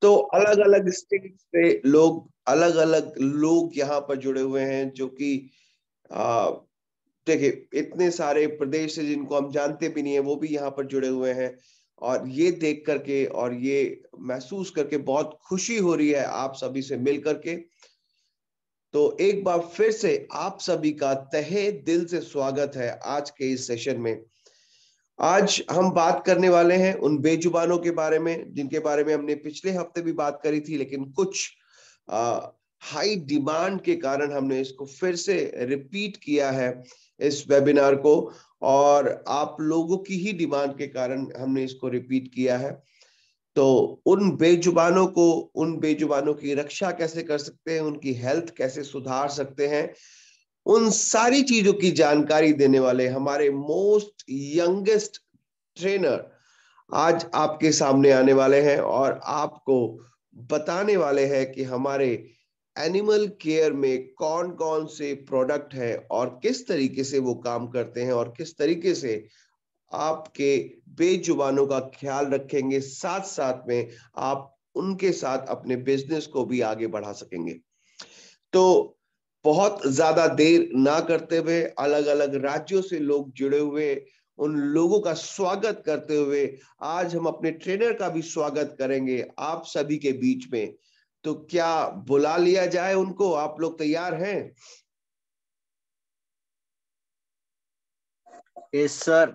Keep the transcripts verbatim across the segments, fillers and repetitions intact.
तो अलग अलग स्टेट से लोग अलग अलग लोग यहाँ पर जुड़े हुए हैं, जो कि देखिए इतने सारे प्रदेश है जिनको हम जानते भी नहीं है, वो भी यहाँ पर जुड़े हुए हैं। और ये देख करके और ये महसूस करके बहुत खुशी हो रही है आप सभी से मिल करके। तो एक बार फिर से आप सभी का तहे दिल से स्वागत है आज के इस सेशन में। आज हम बात करने वाले हैं उन बेजुबानों के बारे में जिनके बारे में हमने पिछले हफ्ते भी बात करी थी, लेकिन कुछ हाई डिमांड के कारण हमने इसको फिर से रिपीट किया है इस वेबिनार को, और आप लोगों की ही डिमांड के कारण हमने इसको रिपीट किया है। तो उन बेजुबानों को, उन बेजुबानों की रक्षा कैसे कर सकते हैं, उनकी हेल्थ कैसे सुधार सकते हैं, उन सारी चीजों की जानकारी देने वाले हमारे मोस्ट यंगेस्ट ट्रेनर आज आपके सामने आने वाले हैं और आपको बताने वाले हैं कि हमारे एनिमल केयर में कौन कौन से प्रोडक्ट है और किस तरीके से वो काम करते हैं और किस तरीके से आपके बेजुबानों का ख्याल रखेंगे, साथ साथ में आप उनके साथ अपने बिजनेस को भी आगे बढ़ा सकेंगे। तो बहुत ज्यादा देर ना करते हुए, अलग अलग राज्यों से लोग जुड़े हुए उन लोगों का स्वागत करते हुए आज हम अपने ट्रेनर का भी स्वागत करेंगे आप सभी के बीच में। तो क्या बुला लिया जाए उनको? आप लोग तैयार हैं? Yes sir.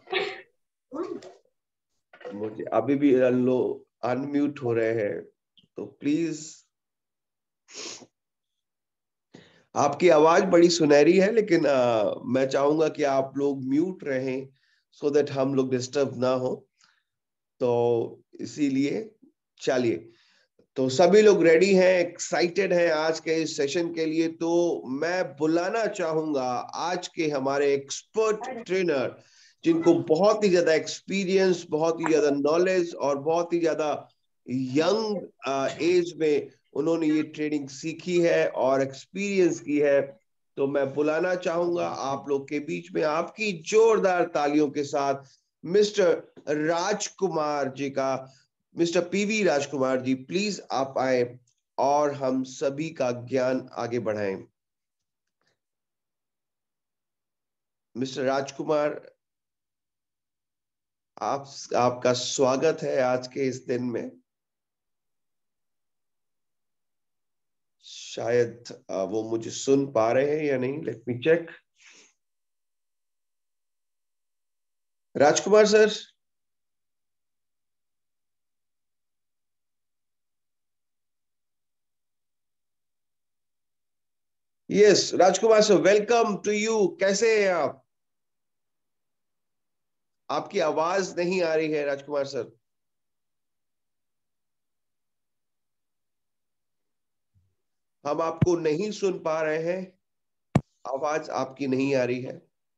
मुझे अभी भी लो अनम्यूट हो रहे हैं, तो प्लीज। आपकी आवाज बड़ी सुनहरी है, लेकिन आ, मैं चाहूंगा कि आप लोग म्यूट रहें सो दैट हम लोग डिस्टर्ब ना हो। तो इसीलिए चलिए, तो सभी लोग रेडी हैं, एक्साइटेड हैं आज के इस सेशन के लिए। तो मैं बुलाना चाहूंगा आज के हमारे एक्सपर्ट ट्रेनर, जिनको बहुत ही ज्यादा एक्सपीरियंस, बहुत ही ज्यादा नॉलेज और बहुत ही ज्यादा यंग एज में उन्होंने ये ट्रेनिंग सीखी है और एक्सपीरियंस की है। तो मैं बुलाना चाहूंगा आप लोग के बीच में आपकी जोरदार तालियों के साथ मिस्टर राजकुमार जी का, मिस्टर पीवी राजकुमार जी, प्लीज आप आए और हम सभी का ज्ञान आगे बढ़ाएं। मिस्टर राजकुमार, आप आपका स्वागत है आज के इस दिन में। शायद वो मुझे सुन पा रहे हैं या नहीं, let me check. Rajkumar sir, yes Rajkumar sir, welcome to you. कैसे हैं आप? आपकी आवाज नहीं आ रही है राजकुमार सर। हम आपको नहीं सुन पा रहे हैं, आवाज आपकी नहीं आ रही है।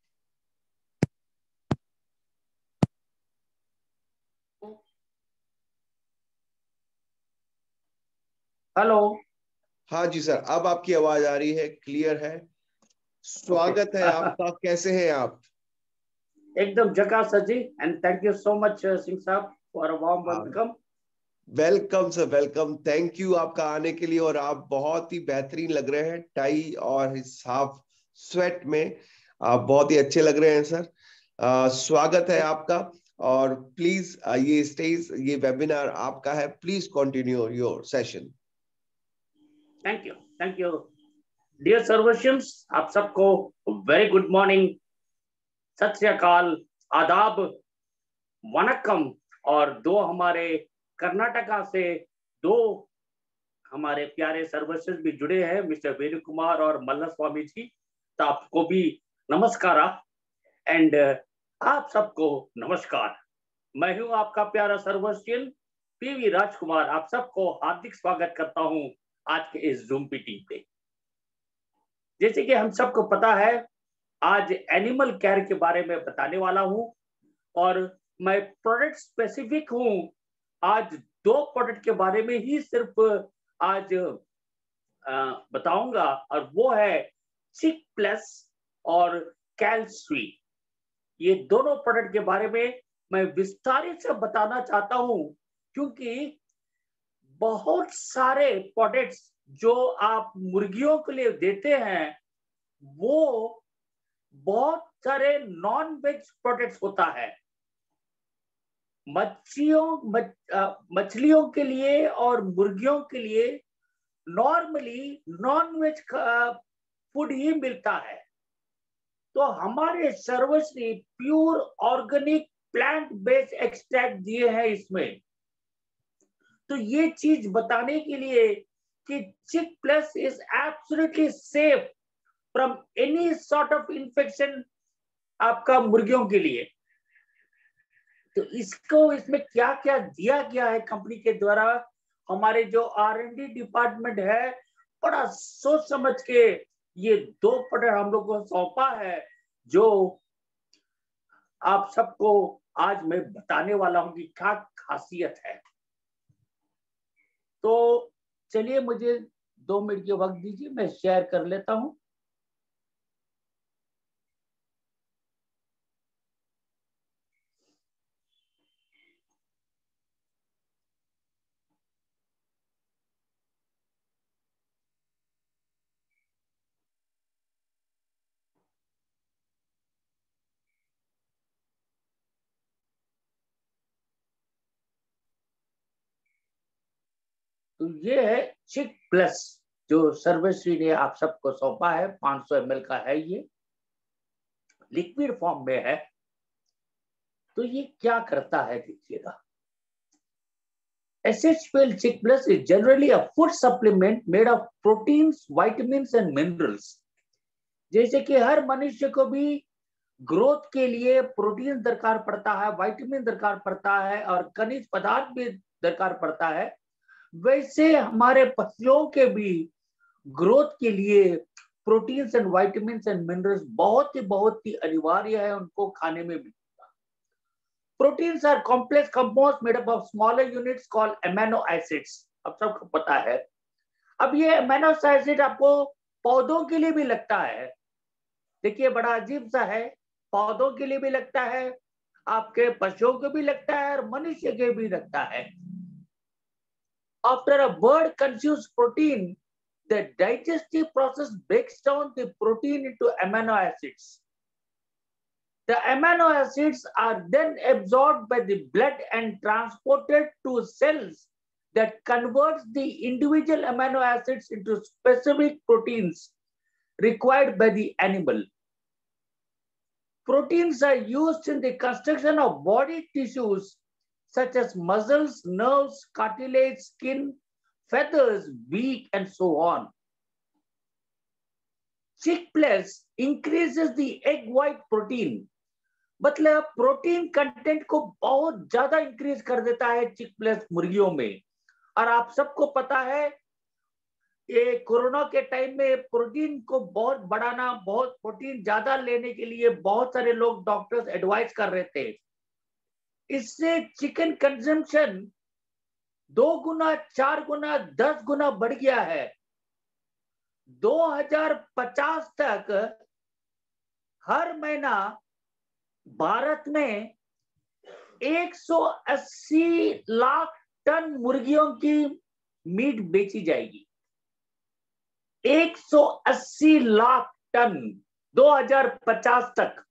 हेलो। हाँ जी सर, अब आपकी आवाज आ रही है, क्लियर है। स्वागत है आपका, कैसे हैं आप? एकदम झकास सर जी, and thank you so much Singh साहब for a warm welcome. Welcome sir, welcome, thank you आपका आने के लिए। और आप बहुत ही बेहतरीन लग रहे हैं टाई और इस हाफ स्वेट में, आप बहुत ही अच्छे लग रहे हैं सर। आ, स्वागत है आपका। और प्लीज ये स्टेज, ये वेबिनार आपका है, please continue your session. Thank you, thank you dear सर्वर्शियंस, आप सबको वेरी गुड मॉर्निंग, सत श्री अकाल, आदाब, वनक्कम। और दो हमारे कर्नाटका से दो हमारे प्यारे सर्वर्शियंस भी जुड़े हैं, मिस्टर वेणु कुमार और मल्ल स्वामी जी, तो आपको भी नमस्कार। एंड आप सबको नमस्कार। मैं हूं आपका प्यारा सर्वर्शियन पीवी राजकुमार, आप सबको हार्दिक स्वागत करता हूं आज के इस जूम मीटिंग पे। जैसे कि हम सबको पता है, आज एनिमल केयर के बारे में बताने वाला हूं और मैं प्रोडक्ट स्पेसिफिक हूं। आज दो प्रोडक्ट के बारे में ही सिर्फ आज बताऊंगा, और वो है चिक प्लस और कैल्स्वी। ये दोनों प्रोडक्ट के बारे में मैं विस्तारित से बताना चाहता हूं, क्योंकि बहुत सारे प्रोडक्ट्स जो आप मुर्गियों के लिए देते हैं वो बहुत सारे नॉन वेज प्रोडक्ट्स होता है। मच्छियों मच, मछलियों के लिए और मुर्गियों के लिए नॉर्मली नॉन वेज फूड ही मिलता है। तो हमारे Sarvashree pure organic plant based extract दिए हैं इसमें। तो ये चीज बताने के लिए कि chick plus is absolutely safe from any sort of infection आपका मुर्गियों के लिए। तो इसको इसमें क्या क्या दिया गया है कंपनी के द्वारा, हमारे जो आर एंड डी डिपार्टमेंट है बड़ा सोच समझ के ये दो प्रोडक्ट हम लोग को सौंपा है जो आप सबको आज मैं बताने वाला हूं कि क्या खासियत है। तो चलिए मुझे दो मिनट के वक्त दीजिए, मैं शेयर कर लेता हूं। तो ये है चिक प्लस जो सर्वश्री ने आप सबको सौंपा है, पांच सौ एम एल का है, ये लिक्विड फॉर्म में है। तो ये क्या करता है देखिएगा। S H P L Chick Plus is generally a food supplement made of proteins, vitamins and minerals। जैसे कि हर मनुष्य को भी ग्रोथ के लिए प्रोटीन दरकार पड़ता है, विटामिन दरकार पड़ता है और खनिज पदार्थ भी दरकार पड़ता है, वैसे हमारे पशुओं के भी ग्रोथ के लिए proteins and vitamins and minerals बहुत ही बहुत ही अनिवार्य है उनको खाने में भी। Proteins are complex compounds made up of smaller units called amino acids. अब सबको पता है। अब ये अमीनो एसिड आपको पौधों के लिए भी लगता है। देखिए बड़ा अजीब सा है, पौधों के लिए भी लगता है, आपके पशुओं को भी लगता है और मनुष्य के भी लगता है। After a bird consumes protein, the digestive process breaks down the protein into amino acids. The amino acids are then absorbed by the blood and transported to cells that converts the individual amino acids into specific proteins required by the animal. Proteins are used in the construction of body tissues such as muscles, nerves, cartilage, skin, feathers, beak, and so on. Chick Plus increases the egg white protein. मतलब protein content को बहुत ज्यादा increase कर देता है chick plus मुर्गियों में। और आप सबको पता है ये कोरोना के टाइम में प्रोटीन को बहुत बढ़ाना, बहुत प्रोटीन ज्यादा लेने के लिए बहुत सारे लोग डॉक्टर्स एडवाइस कर रहे थे। इससे चिकन कंजम्पशन दो गुना, चार गुना, दस गुना बढ़ गया है। दो हज़ार पचास तक हर महीना भारत में एक सौ अस्सी लाख टन मुर्गियों की मीट बेची जाएगी। एक सौ अस्सी लाख टन दो हज़ार पचास तक।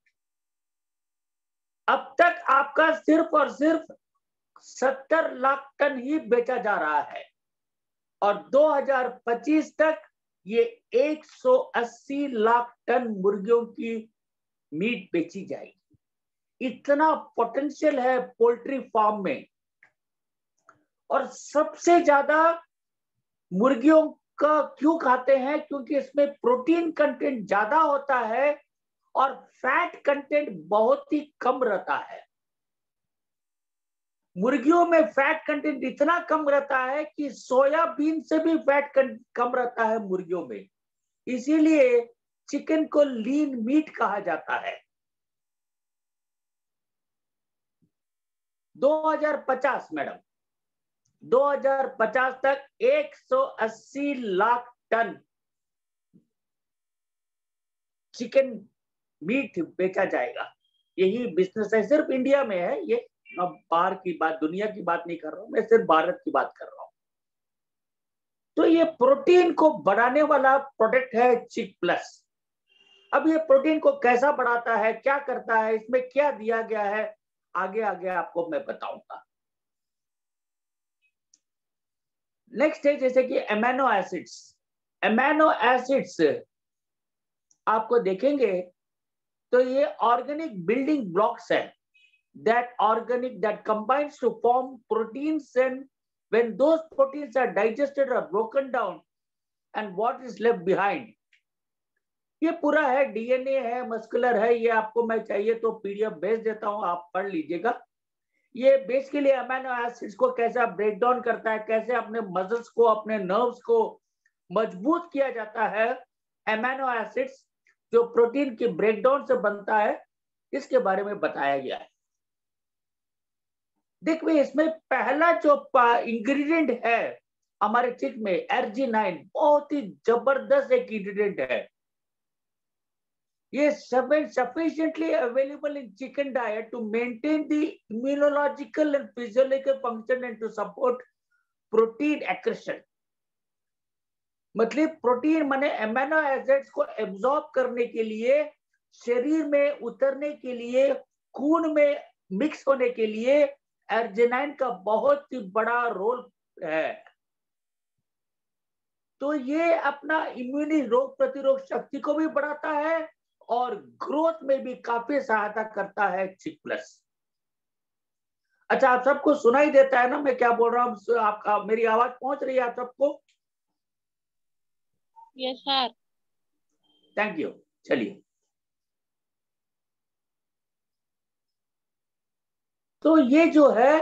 अब तक आपका सिर्फ और सिर्फ सत्तर लाख टन ही बेचा जा रहा है और दो हज़ार पच्चीस तक ये एक सौ अस्सी लाख टन मुर्गियों की मीट बेची जाएगी। इतना पोटेंशियल है पोल्ट्री फार्म में। और सबसे ज्यादा मुर्गियों का क्यों खाते हैं? क्योंकि इसमें प्रोटीन कंटेंट ज्यादा होता है और फैट कंटेंट बहुत ही कम रहता है। मुर्गियों में फैट कंटेंट इतना कम रहता है कि सोयाबीन से भी फैट कम रहता है मुर्गियों में। इसीलिए चिकन को लीन मीट कहा जाता है। दो हज़ार पचास मैडम, दो हज़ार पचास तक एक सौ अस्सी लाख टन चिकन मीट बेचा जाएगा। यही बिजनेस है, सिर्फ इंडिया में है ये। अब बाहर की बात, दुनिया की बात नहीं कर रहा हूं मैं, सिर्फ भारत की बात कर रहा हूं। तो ये प्रोटीन को बढ़ाने वाला प्रोडक्ट है चिक प्लस। अब ये प्रोटीन को कैसा बढ़ाता है, क्या करता है, इसमें क्या दिया गया है, आगे आगे आपको मैं बताऊंगा। नेक्स्ट है जैसे कि एमिनो एसिड्स। एमिनो एसिड्स आपको देखेंगे तो ये ऑर्गेनिक बिल्डिंग ब्लॉक्स है, that organic that combines to form proteins, and when those proteins are digested or broken down, and what is left behind, ये पूरा है, डीएनए है, मस्कुलर है, ये आपको मैं चाहिए तो पीडीएफ भेज देता हूं, आप पढ़ लीजिएगा। ये बेसिकली अमीनो एसिड्स को कैसे ब्रेक डाउन करता है, कैसे अपने मसल्स को, अपने नर्व्स को मजबूत किया जाता है। अमीनो एसिड्स जो प्रोटीन की ब्रेकडाउन से बनता है, इसके बारे में बताया गया है। देखिए इसमें पहला जो इंग्रेडिएंट है हमारे चिक में, एर्जिनाइन, बहुत ही जबरदस्त एक इंग्रेडिएंट है। ये sufficiently available in chicken diet to maintain the immunological and physiological function and to support protein accretion। मतलब प्रोटीन माने एमिनो एसिड्स को एब्जॉर्ब करने के लिए, शरीर में उतरने के लिए, खून में मिक्स होने के लिए एर्जिनाइन का बहुत ही बड़ा रोल है। तो ये अपना इम्यूनि रोग प्रतिरोध शक्ति को भी बढ़ाता है और ग्रोथ में भी काफी सहायता करता है चिक प्लस। अच्छा, आप सबको सुनाई देता है ना मैं क्या बोल रहा हूँ? आपका मेरी आवाज पहुंच रही है आप सबको? Yes sir. Thank you. चलिए, तो ये जो है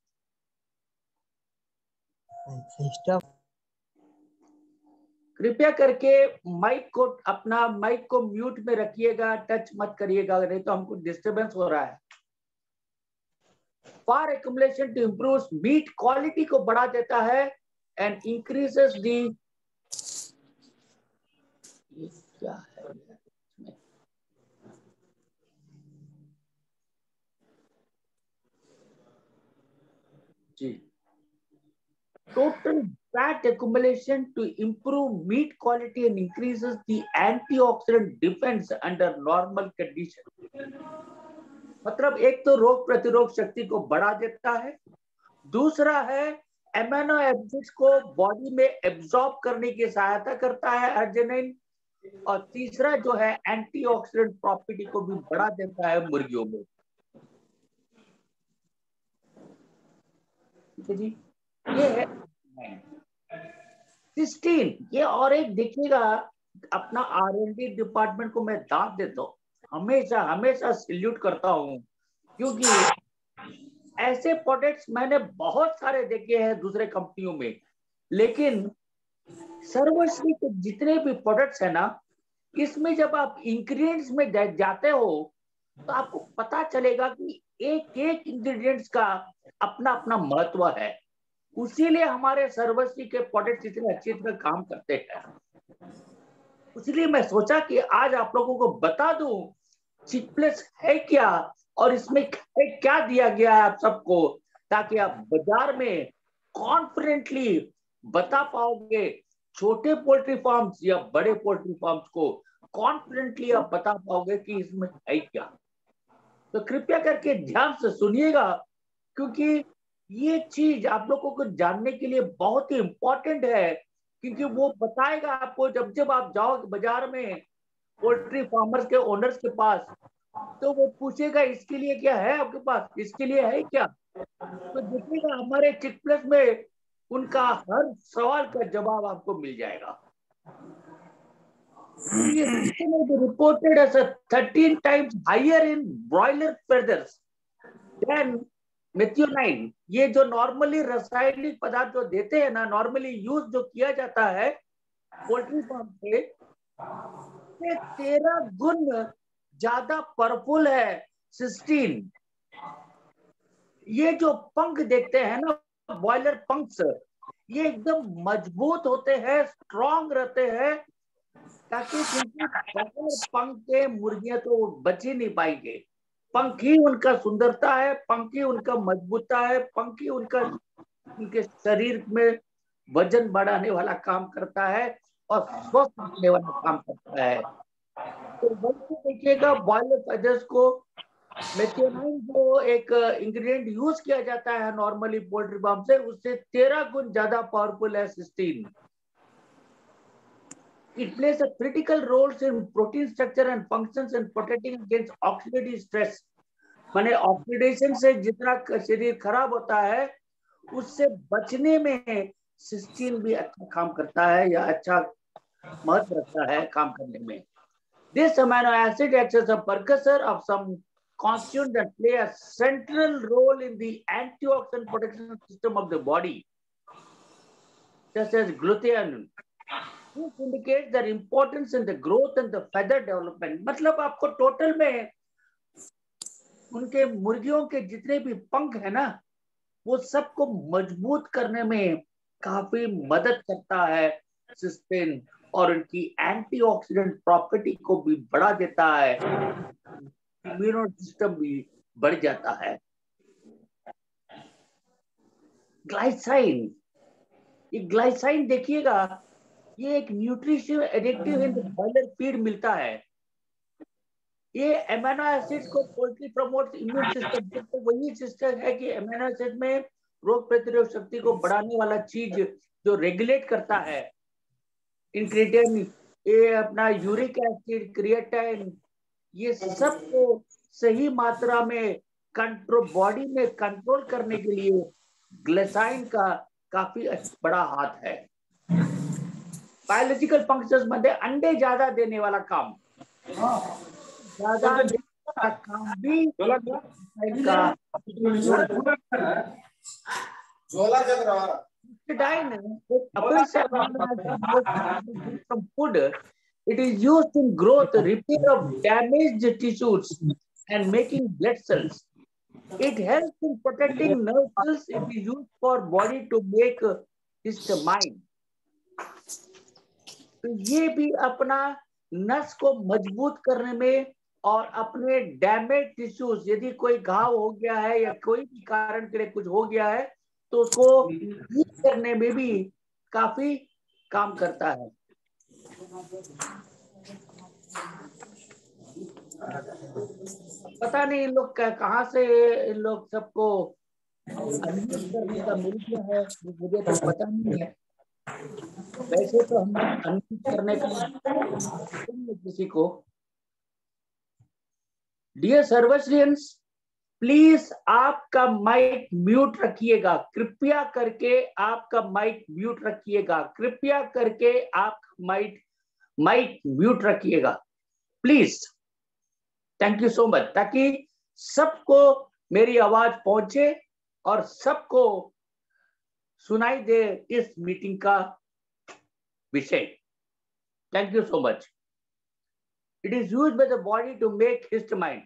कृपया करके माइक को, अपना माइक को म्यूट में रखिएगा, टच मत करिएगा, नहीं तो हमको डिस्टरबेंस हो रहा है। For accumulation to improve meat quality को बढ़ा देता है एंड इंक्रीजेस दी, क्या है जी, total fat accumulation to improve meat quality and increases the antioxidant defense under normal condition। मतलब एक तो रोग प्रतिरोध शक्ति को बढ़ा देता है, दूसरा है एमिनो एसिड्स को बॉडी में एब्जॉर्ब करने की सहायता करता है अर्जिनाइन, और तीसरा जो है एंटीऑक्सीडेंट प्रॉपर्टी को भी बढ़ा देता है मुर्गियों में। ठीक है जी, ये है सिस्टीन। ये और एक देखिएगा, अपना आर एन डी डिपार्टमेंट को मैं दाद देता हूँ, हमेशा हमेशा सैल्यूट करता हूँ, क्योंकि ऐसे प्रोडक्ट्स मैंने बहुत सारे देखे हैं दूसरे कंपनियों में, लेकिन सर्वश्री के जितने भी प्रोडक्ट्स है ना, इसमें जब आप इंग्रेडिएंट्स में जाते हो तो आपको पता चलेगा कि एक एक इंग्रेडिएंट्स का अपना अपना महत्व है। उसीलिए हमारे सर्वश्री के प्रोडक्ट्स इतने अच्छी तरह काम करते हैं। इसलिए मैं सोचा कि आज आप लोगों को बता दूं चिक प्लस है क्या और इसमें क्या दिया गया है आप सबको, ताकि आप बाजार में कॉन्फिडेंटली बता पाओगे। छोटे पोल्ट्री फार्म्स या बड़े पोल्ट्री फार्म्स को कॉन्फिडेंटली आप बता पाओगे कि इसमें है क्या। तो कृपया करके ध्यान से सुनिएगा, क्योंकि ये चीज आप लोगों को जानने के लिए बहुत ही इंपॉर्टेंट है, क्योंकि वो बताएगा आपको। जब जब आप जाओगे बाजार में पोल्ट्री फार्मर्स के ओनर्स के पास, तो वो पूछेगा इसके लिए क्या है आपके पास, इसके लिए है क्या। तो देखिएगा हमारे चिक प्लस में उनका हर सवाल का जवाब आपको मिल जाएगा। Reported as thirteen times higher in broiler feathers than methionine. ये जो नॉर्मली रासायनिक पदार्थ जो देते हैं ना, नॉर्मली यूज जो किया जाता है पोल्ट्री फार्म पे, तेरह गुण ज्यादा पावरफुल है सिस्टीन। ये जो पंख देखते हैं ना, बॉयलर पंख्स, ये एकदम मजबूत होते हैं, स्ट्रॉन्ग रहते हैं, ताकि पंख के मुर्गियां तो बच ही नहीं पाएंगे। पंख ही उनका सुंदरता है, पंख ही उनका मजबूता है, पंख ही उनका उनके शरीर में वजन बढ़ाने वाला काम करता है और स्वस्थ रखने वाला काम करता है। तो वैसे देखिएगा बॉयल ऑफ एडर्स को मेथियोनाइन जो एक इंग्रेडिएंट यूज किया जाता है नॉर्मली पोल्ट्री फार्म से, उससे तेरह गुण ज्यादा पावरफुल है cysteine. It plays a critical role in protein structure and functions in protecting against oxidative stress. माने ऑक्सीडेशन से जितना शरीर खराब होता है उससे बचने में सिस्टीन भी अच्छा काम करता है या अच्छा महत्व रखता है काम करने में। This amino acid acts as a precursor of some constituents that play a central role in the antioxidant protection system of the body, such as glutathione. This indicates their importance in the growth and the feather development. मतलब आपको total में उनके मुर्गियों के जितने भी पंख है ना, वो सबको मजबूत करने में काफी मदद करता है सिस्टीन, और उनकी एंटीऑक्सीडेंट प्रॉपर्टी को भी बढ़ा देता है, इम्यूनो सिस्टम भी बढ़ जाता है। ग्लाइसाइन, ये ग्लाइसाइन देखिएगा, ये एक न्यूट्रिशन एडिक्टिव इन द बॉयलर फीड मिलता है। ये एमिनो एसिड्स को पोल्ट्री प्रमोट इम्यून सिस्टम, तो वही सिस्टम है कि एमिनो एसिड में रोग प्रतिरोधक शक्ति को बढ़ाने वाला चीज जो रेगुलेट करता है। इंक्रीडिएंट ये अपना यूरिक एसिड, क्रिएटाइन, ये सब को सही मात्रा में कंट्रोल बॉडी में कंट्रोल करने के लिए ग्लाइसाइन का काफी बड़ा हाथ है। बायोलॉजिकल फंक्शंस मध्ये अंडे ज्यादा देने वाला काम, ज्यादा देने वाला काम भी का from food. It is used in growth, repair of damaged tissues, and making blood cells. It helps in protecting nerve cells. It is used for body to make histamine. तो ये भी अपना नस को मजबूत करने में और अपने डैमेज टिश्यूज, यदि कोई घाव हो गया है या कोई भी कारण के लिए कुछ हो गया है तो उसको ठीक करने में भी काफी काम करता है। पता नहीं इन लोग कहाँ से इन लोग सबको अनम्यूट करने का मिल गया है, मुझे तो पता नहीं है। वैसे तो हम अनम्यूट करने का किसी को। डियर सर्विसियंस, प्लीज आपका माइक म्यूट रखिएगा, कृपया करके आपका माइक म्यूट रखिएगा, कृपया करके आप माइक माइक म्यूट रखिएगा please. Thank you so much, ताकि सबको मेरी आवाज पहुंचे और सबको सुनाई दे इस मीटिंग का विषय। Thank you so much. It is used by the body to make histamine.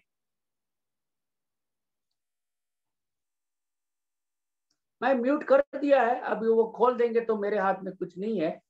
मैं म्यूट कर दिया है, अभी वो खोल देंगे तो मेरे हाथ में कुछ नहीं है।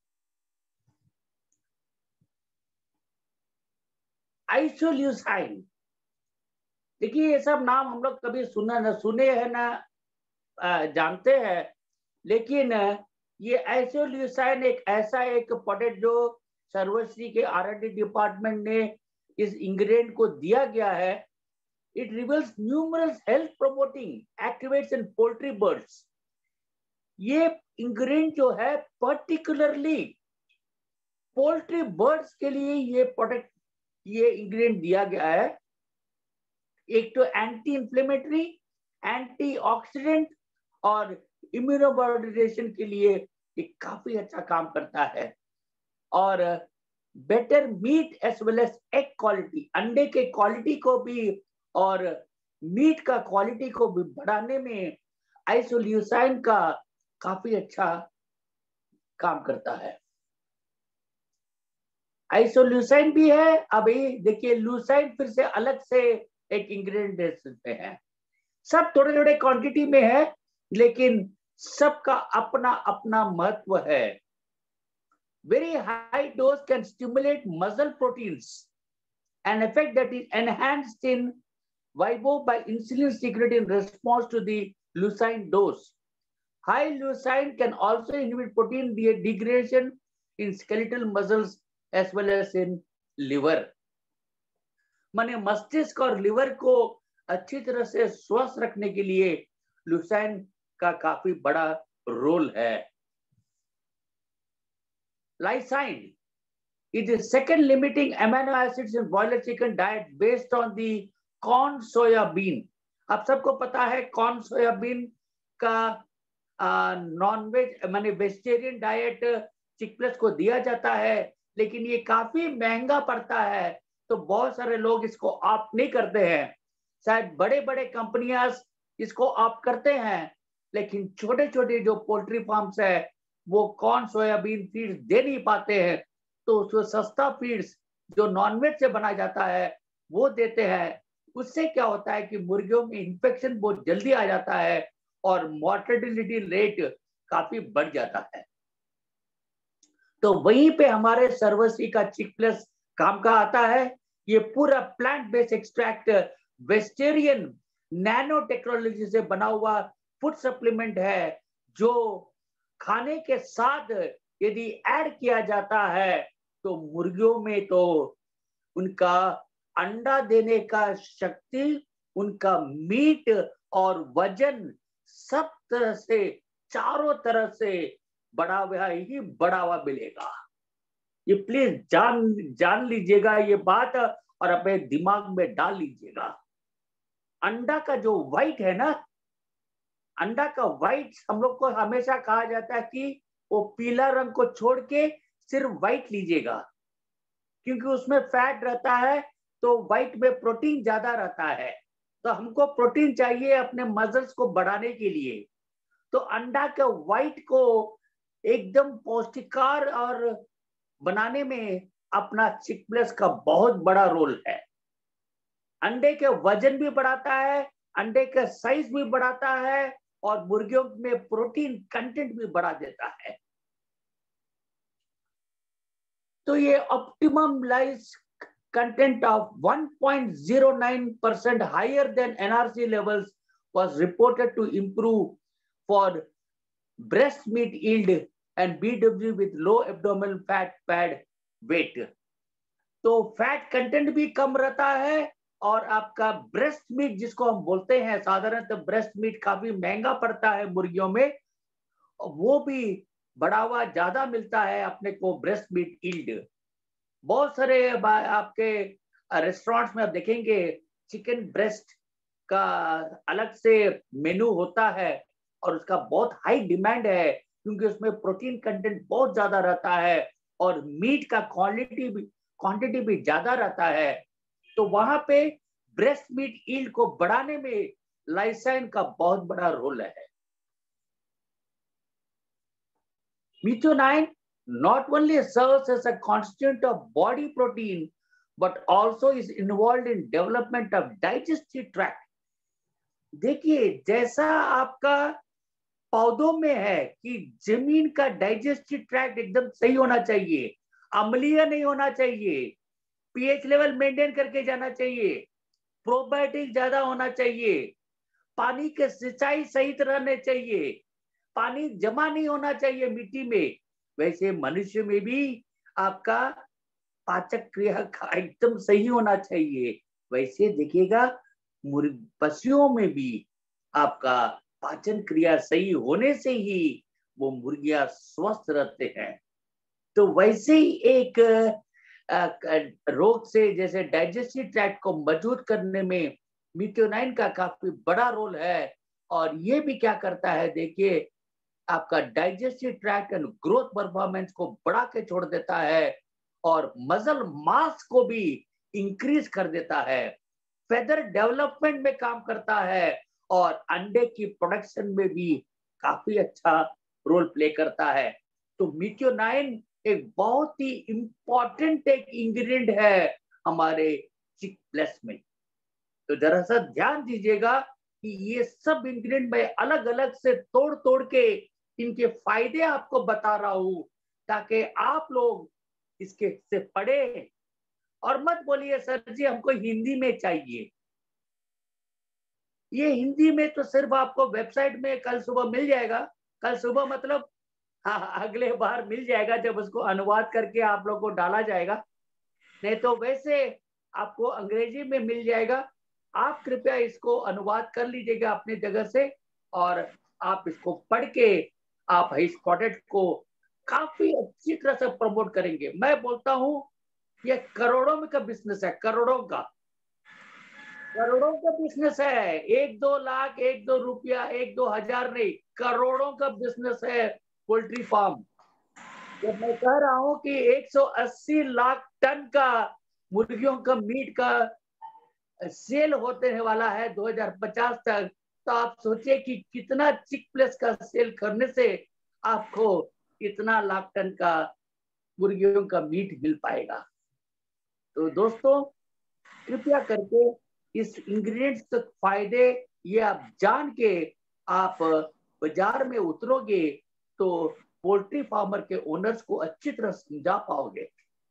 आइसोल्यूसाइन, देखिए ये सब नाम हम लोग कभी सुना न सुने हैं ना जानते हैं, लेकिन ये आइसोल्यूसाइन एक ऐसा एक प्रोडक्ट जो सर्वश्री के आर एंड डी डिपार्टमेंट ने इस इंग्रेडिएंट को दिया गया है। It reveals numerous health promoting activates in poultry birds. ये इंग्रेडिएंट जो है पर्टिकुलरली पोल्ट्री बर्ड्स के लिए ये प्रोडक्ट ये इंग्रेडिएंट दिया गया है। एक तो एंटी इंफ्लेमेटरी, एंटी ऑक्सीडेंट और इम्यूनोमॉड्यूलेशन के लिए ये काफी अच्छा काम करता है। और better meat as well as egg quality, अंडे के क्वालिटी को भी और मीट का क्वालिटी को भी बढ़ाने में आइसोल्यूसाइन का काफी अच्छा काम करता है। आइसोल्यूसाइन भी है, अभी देखिए लूसाइन फिर से अलग से एक इंग्रेडिएंट दे सकते हैं। सब थोड़े थोड़े क्वांटिटी में है, लेकिन सबका अपना अपना महत्व है। Very high dose can stimulate muscle proteins, an effect that is enhanced in vivo by insulin secreted in response to the leucine dose. High leucine can also inhibit protein degradation in skeletal muscles as well as in liver. माने मस्तिष्क और liver को अच्छी तरह से स्वस्थ रखने के लिए लुसाइन का काफी बड़ा रोल है. Lysine is the second limiting amino acids in broiler chicken diet based on the corn soya bean. आप सबको पता है कॉर्न सोयाबीन का नॉन वेज माने वेजिटेरियन डाइट चिकप्लस को दिया जाता है, लेकिन ये काफी महंगा पड़ता है, तो बहुत सारे लोग इसको ऑप्ट नहीं करते हैं. शायद बड़े बड़े कंपनियां इसको ऑप्ट करते हैं, लेकिन छोटे छोटे जो पोल्ट्री फार्म्स है वो कॉर्न सोयाबीन फीड्स दे नहीं पाते हैं, तो उसको सस्ता फीड्स जो नॉनवेज से बनाया जाता है वो देते हैं. उससे क्या होता है कि मुर्गियों में इन्फेक्शन बहुत जल्दी आ जाता है और मॉर्टेलिटी रेट काफी बढ़ जाता है. तो वहीं पे हमारे सर्वश्री का चिकप्लस काम का आता है. ये पूरा plant based extract vegetarian nano technology से बना हुआ फूड सप्लीमेंट है, जो खाने के साथ यदि ऐड किया जाता है तो मुर्गियों में तो उनका अंडा देने का शक्ति, उनका मीट और वजन सब तरह से चारों तरह से बढ़ावा ही बढ़ावा मिलेगा. ये प्लीज जान जान लीजिएगा ये बात और अपने दिमाग में डाल लीजिएगा. अंडा का जो व्हाइट है ना, अंडा का व्हाइट हम लोग को हमेशा कहा जाता है कि वो पीला रंग को छोड़ के सिर्फ व्हाइट लीजिएगा, क्योंकि उसमें फैट रहता है, तो व्हाइट में प्रोटीन ज्यादा रहता है. तो हमको प्रोटीन चाहिए अपने मसल्स को बढ़ाने के लिए, तो अंडा के व्हाइट को एकदम पौष्टिकार और बनाने में अपना चिकप्लस का बहुत बड़ा रोल है. अंडे के वजन भी बढ़ाता है, अंडे का साइज भी बढ़ाता है और मुर्गियों में प्रोटीन कंटेंट भी बढ़ा देता है. तो ये optimalise content of one point zero nine percent higher than N R C levels was reported to improve for breast meat yield and B W with low abdominal fat pad weight. तो fat content भी कम रहता है और आपका breast meet जिसको हम बोलते हैं साधारणतः ब्रेस्ट मीट काफी महंगा पड़ता है मुर्गियों में, वो भी बढ़ावा ज्यादा मिलता है अपने को ब्रेस्ट मीट यील्ड. बहुत सारे आपके रेस्टोरेंट्स में आप देखेंगे चिकन ब्रेस्ट का अलग से मेनू होता है और उसका बहुत हाई डिमांड है, क्योंकि उसमें प्रोटीन कंटेंट बहुत ज्यादा रहता है और मीट का क्वालिटी भी क्वांटिटी भी ज्यादा रहता है. तो वहां पे ब्रेस्ट मीट यील्ड को बढ़ाने में लाइसाइन का बहुत बड़ा रोल है. Methionine not only serves as a constituent of body protein but also is involved in development of digestive tract. देखिए जैसा आपका पौधों में है कि जमीन का डाइजेस्टिव ट्रैक्ट एकदम सही होना चाहिए, अम्लीय नहीं होना चाहिए, पीएच लेवल मेंटेन करके जाना चाहिए, प्रोबायोटिक ज्यादा होना चाहिए, पानी के सिंचाई सही तरह रहने चाहिए, पानी जमा नहीं होना चाहिए मिट्टी में, वैसे मनुष्य में भी आपका पाचक क्रिया एकदम सही होना चाहिए. वैसे देखिएगा पशुओं में भी आपका पाचन क्रिया सही होने से ही वो मुर्गियां स्वस्थ रहते हैं. तो वैसे ही एक रोग से जैसे डाइजेस्टिव ट्रैक्ट को मजबूत करने में मेथियोनाइन का काफी बड़ा रोल है. और ये भी क्या करता है, देखिए आपका digestive tract and growth performance को बढ़ा के छोड़ देता है और मसल मास को भी इंक्रीज कर देता है, फेदर डेवलपमेंट में काम करता है और अंडे की प्रोडक्शन में भी काफी अच्छा रोल प्ले करता है. तो मेथियोनाइन एक बहुत ही इंपॉर्टेंट एक इंग्रेडिएंट है हमारे चिकप्लस में. तो जरा सा ध्यान दीजिएगा कि ये सब इंग्रेडिएंट मैं अलग अलग से तोड़ तोड़ के इनके फायदे आपको बता रहा हूं, ताकि आप लोग इसके से पढ़े और मत बोलिए सर जी हमको हिंदी में चाहिए. ये हिंदी में तो सिर्फ आपको वेबसाइट में कल सुबह मिल जाएगा, कल सुबह मतलब हाँ, अगले बार मिल जाएगा जब उसको अनुवाद करके आप लोग को डाला जाएगा, नहीं तो वैसे आपको अंग्रेजी में मिल जाएगा। आप कृपया इसको अनुवाद कर लीजिएगा अपने जगह से, और आप इसको पढ़ के आप इस प्रोडक्ट को काफी अच्छी तरह से प्रमोट करेंगे। मैं बोलता हूँ ये करोड़ों में का बिजनेस है, करोड़ों का करोड़ों का बिजनेस है। एक दो लाख, एक दो रुपया, एक दो हजार नहीं, करोड़ों का बिजनेस है पोल्ट्री फार्म। जब मैं कह रहा हूँ कि एक सौ अस्सी लाख टन का मुर्गियों का मीट का सेल होते वाला है दो हज़ार पचास तक, तो आप सोचिए कि कितना चिक प्लेस का सेल करने से आपको इतना लाख टन का मुर्गियों का मीट मिल पाएगा। तो दोस्तों कृपया करके इस इंग्रेडिएंट्स के फायदे ये आप जान के आप बाजार में उतरोगे तो पोल्ट्री फार्मर के ओनर्स को अच्छी तरह समझा पाओगे।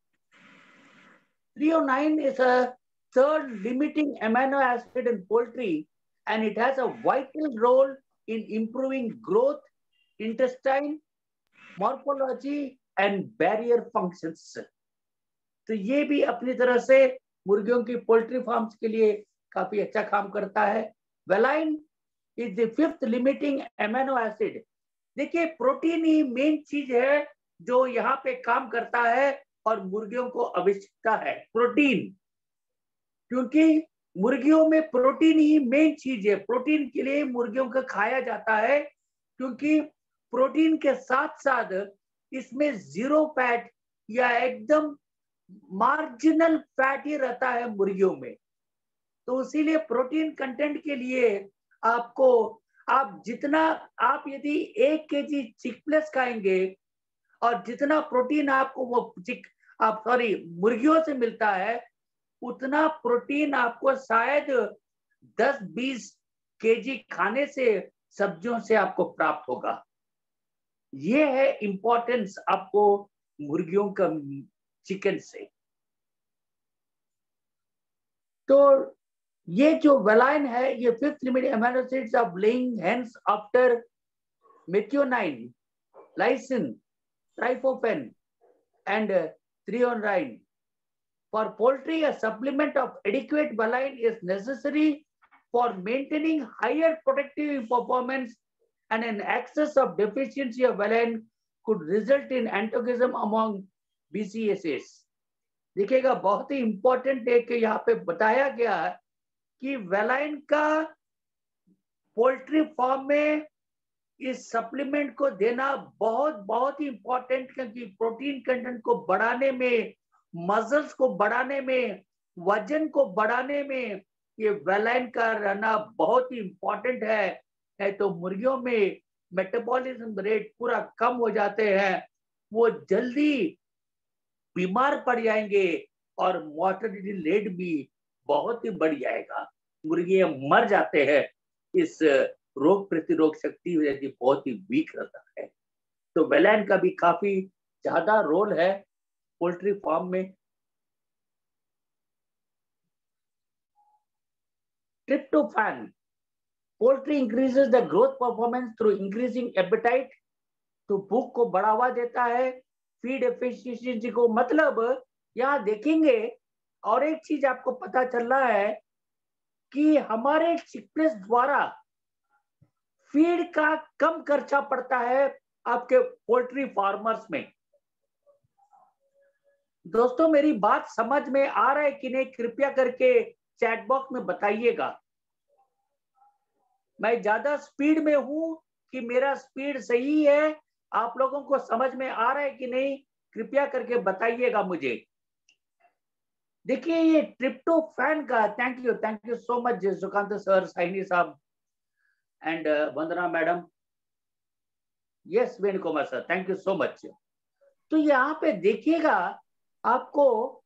three oh nine is a third limiting amino acid in poultry, and it has a vital role in improving growth, intestine, morphology and barrier functions. तो ये भी अपनी तरह से मुर्गियों की पोल्ट्री फार्म्स के लिए काफी अच्छा काम करता है। Valine is the fifth limiting amino acid. देखिए प्रोटीन ही मेन चीज है जो यहाँ पे काम करता है, और मुर्गियों को आवश्यकता है प्रोटीन, क्योंकि मुर्गियों में प्रोटीन ही मेन चीज है। प्रोटीन के लिए मुर्गियों को खाया जाता है, क्योंकि प्रोटीन के साथ साथ इसमें जीरो फैट या एकदम मार्जिनल फैट ही रहता है मुर्गियों में। तो इसीलिए प्रोटीन कंटेंट के लिए आपको आप जितना आप यदि एक केजी चिक प्लेस खाएंगे और जितना प्रोटीन आपको वो चिक आप सॉरी मुर्गियों से मिलता है, उतना प्रोटीन आपको शायद दस बीस केजी खाने से सब्जियों से आपको प्राप्त होगा। ये है इंपॉर्टेंस आपको मुर्गियों का चिकन से। तो ये जो वेलाइन है ये fifth limiting amino acids of laying hens after methionine, lysine, tryptophan and uh, threonine. For poultry, a supplement of adequate valine is necessary for maintaining higher productive performance, and an excess of deficiency of valine could result in antagonism among B C S S. देखिएगा बहुत ही important है कि यहाँ पे बताया गया है कि वेलाइन का पोल्ट्री फार्म में इस सप्लीमेंट को देना बहुत बहुत ही इंपॉर्टेंट, क्योंकि प्रोटीन कंटेंट को बढ़ाने में, मसल्स को बढ़ाने में, वजन को बढ़ाने में ये वेलाइन का रहना बहुत ही इंपॉर्टेंट है। है तो मुर्गियों में मेटाबॉलिज्म रेट पूरा कम हो जाते हैं, वो जल्दी बीमार पड़ जाएंगे और मॉर्टेलिटी रेट भी बहुत ही बढ़ जाएगा। मुर्गियां मर जाते हैं, इस रोग प्रतिरोध शक्ति यदि बहुत ही वीक रहता है। तो वेलाइन का भी काफी ज्यादा रोल है पोल्ट्री फार्म में। Tryptophan, poultry increases the growth performance through increasing appetite, तो भूख को बढ़ावा देता है, फीड एफिशिएंसी को, मतलब यहाँ देखेंगे। और एक चीज आपको पता चल रहा है कि हमारे चिकप्लेस द्वारा फीड का कम खर्चा पड़ता है आपके पोल्ट्री फार्मर्स में। दोस्तों मेरी बात समझ में आ रहा है कि नहीं, कृपया करके चैट बॉक्स में बताइएगा। मैं ज्यादा स्पीड में हूं कि मेरा स्पीड सही है, आप लोगों को समझ में आ रहा है कि नहीं, कृपया करके बताइएगा मुझे। देखिए ये ट्रिप्टोफैन का, thank you thank you so much Sukant sir, Saini साहब and Vandana madam, yes Venukumar sir, thank you so much. तो यहाँ पे देखिएगा आपको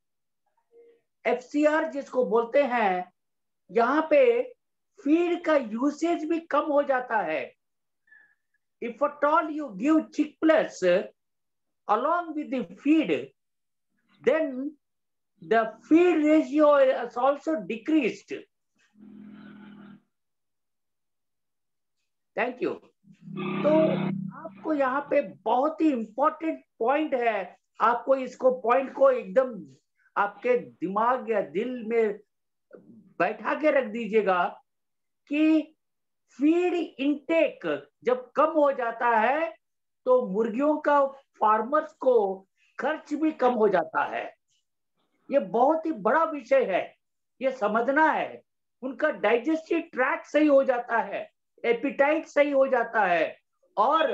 एफसीआर जिसको बोलते हैं, यहाँ पे फीड का यूसेज भी कम हो जाता है। If at all you give chick plus along with the feed, then the feed ratio is also decreased. Thank you. तो आपको यहाँ पे बहुत ही इंपॉर्टेंट पॉइंट है, आपको इसको पॉइंट को एकदम आपके दिमाग या दिल में बैठा के रख दीजिएगा कि फीड इनटेक जब कम हो जाता है तो मुर्गियों का फार्मर्स को खर्च भी कम हो जाता है। ये बहुत ही बड़ा विषय है, ये समझना है। उनका डाइजेस्टिव ट्रैक सही हो जाता है, एपिटाइट सही हो जाता है और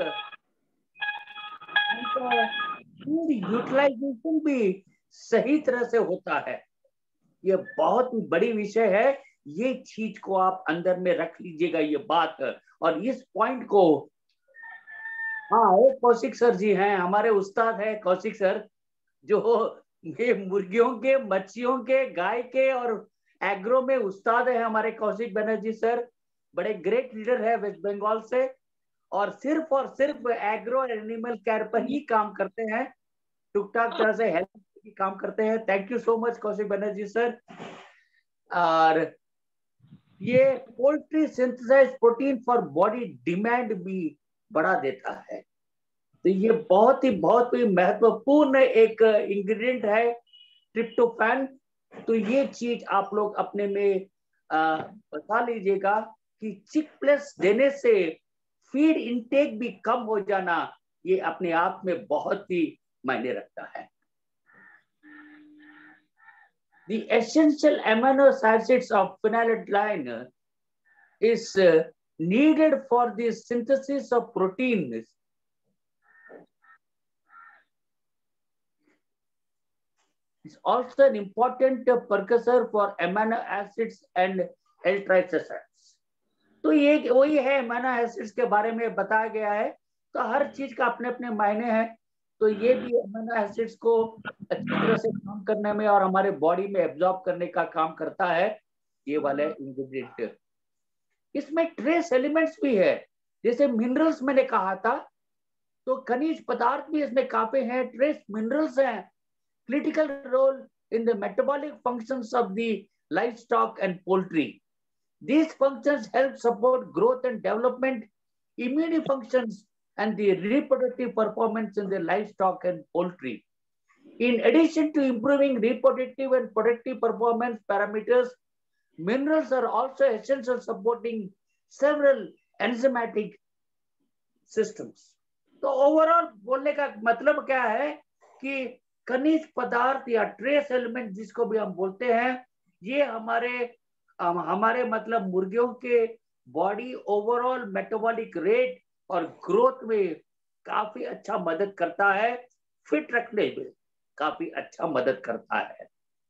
उनका फूड यूटिलाइजेशन भी सही तरह से होता है। ये बहुत ही बड़ी विषय है, ये चीज को आप अंदर में रख लीजिएगा ये बात। और इस पॉइंट को, हाँ एक कौशिक सर जी हैं, हमारे उस्ताद है कौशिक सर, जो ये मुर्गियों के, मच्छियों के, गाय के और एग्रो में उस्ताद है हमारे कौशिक बनर्जी सर। बड़े ग्रेट लीडर है वेस्ट बंगाल से और सिर्फ और सिर्फ एग्रो एनिमल केयर पर ही काम करते हैं, टुक टाक तरह से हेल्थ की काम करते हैं। Thank you so much Kaushik Banerjee sir. और ये poultry synthesize protein for body demand भी बढ़ा देता है। तो ये बहुत ही बहुत ही महत्वपूर्ण एक इंग्रेडिएंट है ट्रिप्टोफैन। तो ये चीज आप लोग अपने में आ, बता लीजिएगा कि चिक प्लस देने से फीड इनटेक भी कम हो जाना, ये अपने आप में बहुत ही मायने रखता है। The essential amino acids of phenylalanine is uh, needed for the synthesis of proteins. It's also an important precursor for amino acids and erythrocytes. तो ये वही है, अमीनो एसिड्स के बारे में बताया गया है। तो हर चीज का अपने अपने मायने हैं। तो ये भी अमीनो एसिड्स को अच्छी तरह से काम करने में और हमारे बॉडी में एब्जॉर्ब करने का काम करता है ये वाले इंग्रेडिएंट। इसमें ट्रेस एलिमेंट्स भी है, जैसे मिनरल्स मैंने कहा था, तो खनिज पदार्थ भी इसमें काफी हैं, ट्रेस मिनरल्स हैं। Critical role in the metabolic functions of the livestock and poultry. These functions help support growth and development, immune functions, and the reproductive performance in the livestock and poultry. In addition to improving reproductive and productive performance parameters, minerals are also essential supporting several enzymatic systems. तो overall बोलने का मतलब क्या है कि खनिज पदार्थ या ट्रेस एलिमेंट जिसको भी हम बोलते हैं, ये हमारे हमारे मतलब मुर्गियों के बॉडी ओवरऑल मेटाबॉलिक रेट और ग्रोथ में काफी अच्छा मदद करता है, फिट रखने में काफी अच्छा मदद करता है।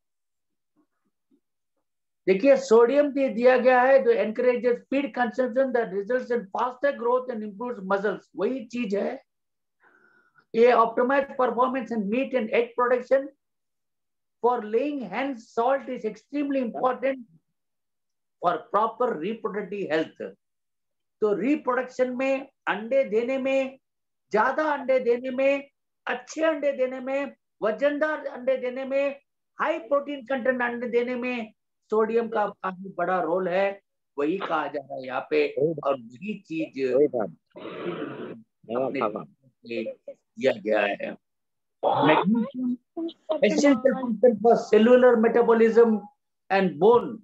देखिए सोडियम भी दिया गया है, जो encourages feed consumption that results in faster growth and improves muscles. वही चीज है, ये optimise performance in meat and egg production. For laying hens salt is extremely important for proper reproductive health. तो रिप्रोडक्शन में, अंडे देने में, ज्यादा अंडे देने में, अच्छे अंडे देने में, वजनदार अंडे देने में, हाई प्रोटीन कंटेंट अंडे देने में सोडियम का काफी बड़ा रोल है। वही कहा जा रहा है यहाँ पे, और वही चीज दिया गया है। Magnesium essential function for cellular metabolism and bone.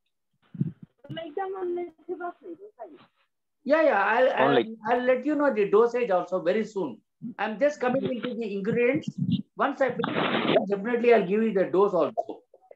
Yeah, yeah, I'll, I'll, I'll let you know the dosage also very soon. I'm just coming into the ingredients. Once I finish, definitely I'll give you the dose also.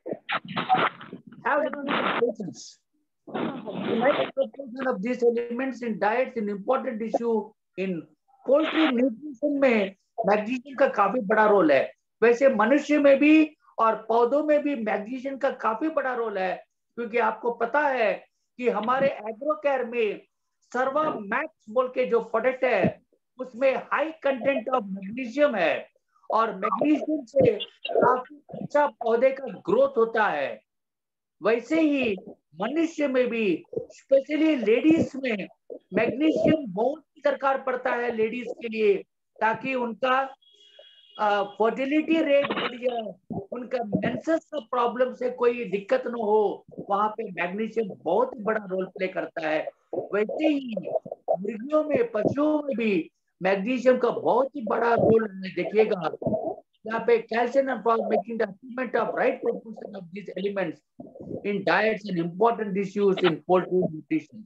Have patience. The right proportion of these elements in diet is an important issue in poultry nutrition में magnesium का काफी बड़ा role है। वैसे मनुष्य में भी और पौधों में भी मैग्नीशियम का काफी बड़ा रोल है, क्योंकि आपको पता है कि हमारे एग्रो केयर में सर्वा मैक्स बोल के जो प्रोडक्ट है उसमें हाई कंटेंट ऑफ मैग्नीशियम है, और मैग्नीशियम से काफी अच्छा पौधे का ग्रोथ होता है। वैसे ही मनुष्य में भी, स्पेशली लेडीज में, मैग्नीशियम बहुत दरकार पड़ता है लेडीज के लिए, ताकि उनका फर्टिलिटी रेट बढ़ जाए, उनका मेंसेस का प्रॉब्लम से कोई दिक्कत न हो। वहां पे मैग्नीशियम बहुत बड़ा रोल प्ले करता है। वैसे ही मुर्गियों में, पशुओं में भी मैग्नीशियम का बहुत ही बड़ा रोल है। देखिएगा यहाँ पे calcium for making the achievement of right proportion of this elements in diets and important issues in poultry nutrition.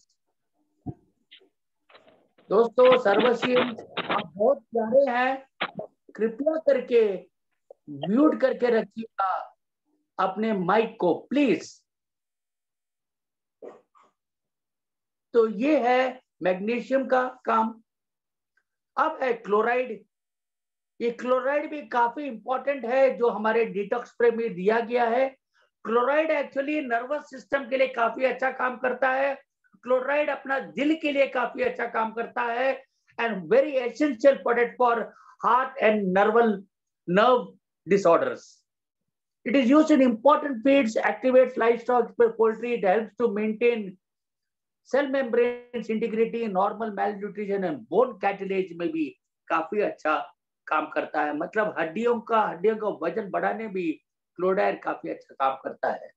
दोस्तों सर्वशील आप बहुत प्यारे हैं, कृपया करके म्यूट करके रखिएगा अपने माइक को प्लीज। तो ये है मैग्नीशियम का काम। अब है क्लोराइड। ये क्लोराइड भी काफी इंपॉर्टेंट है जो हमारे डिटॉक्स स्प्रे में दिया गया है। क्लोराइड एक्चुअली नर्वस सिस्टम के लिए काफी अच्छा काम करता है। क्लोराइड अपना दिल के लिए काफी अच्छा काम करता है and very essential product for heart and neural nerve disorders. It is used in important feeds, activates livestock for poultry. It helps to maintain cell membranes integrity, normal malnutrition and bone cartilage में भी काफी अच्छा काम करता है। मतलब हड्डियों का हड्डियों का वजन बढ़ाने भी क्लोराइड काफी अच्छा काम करता है।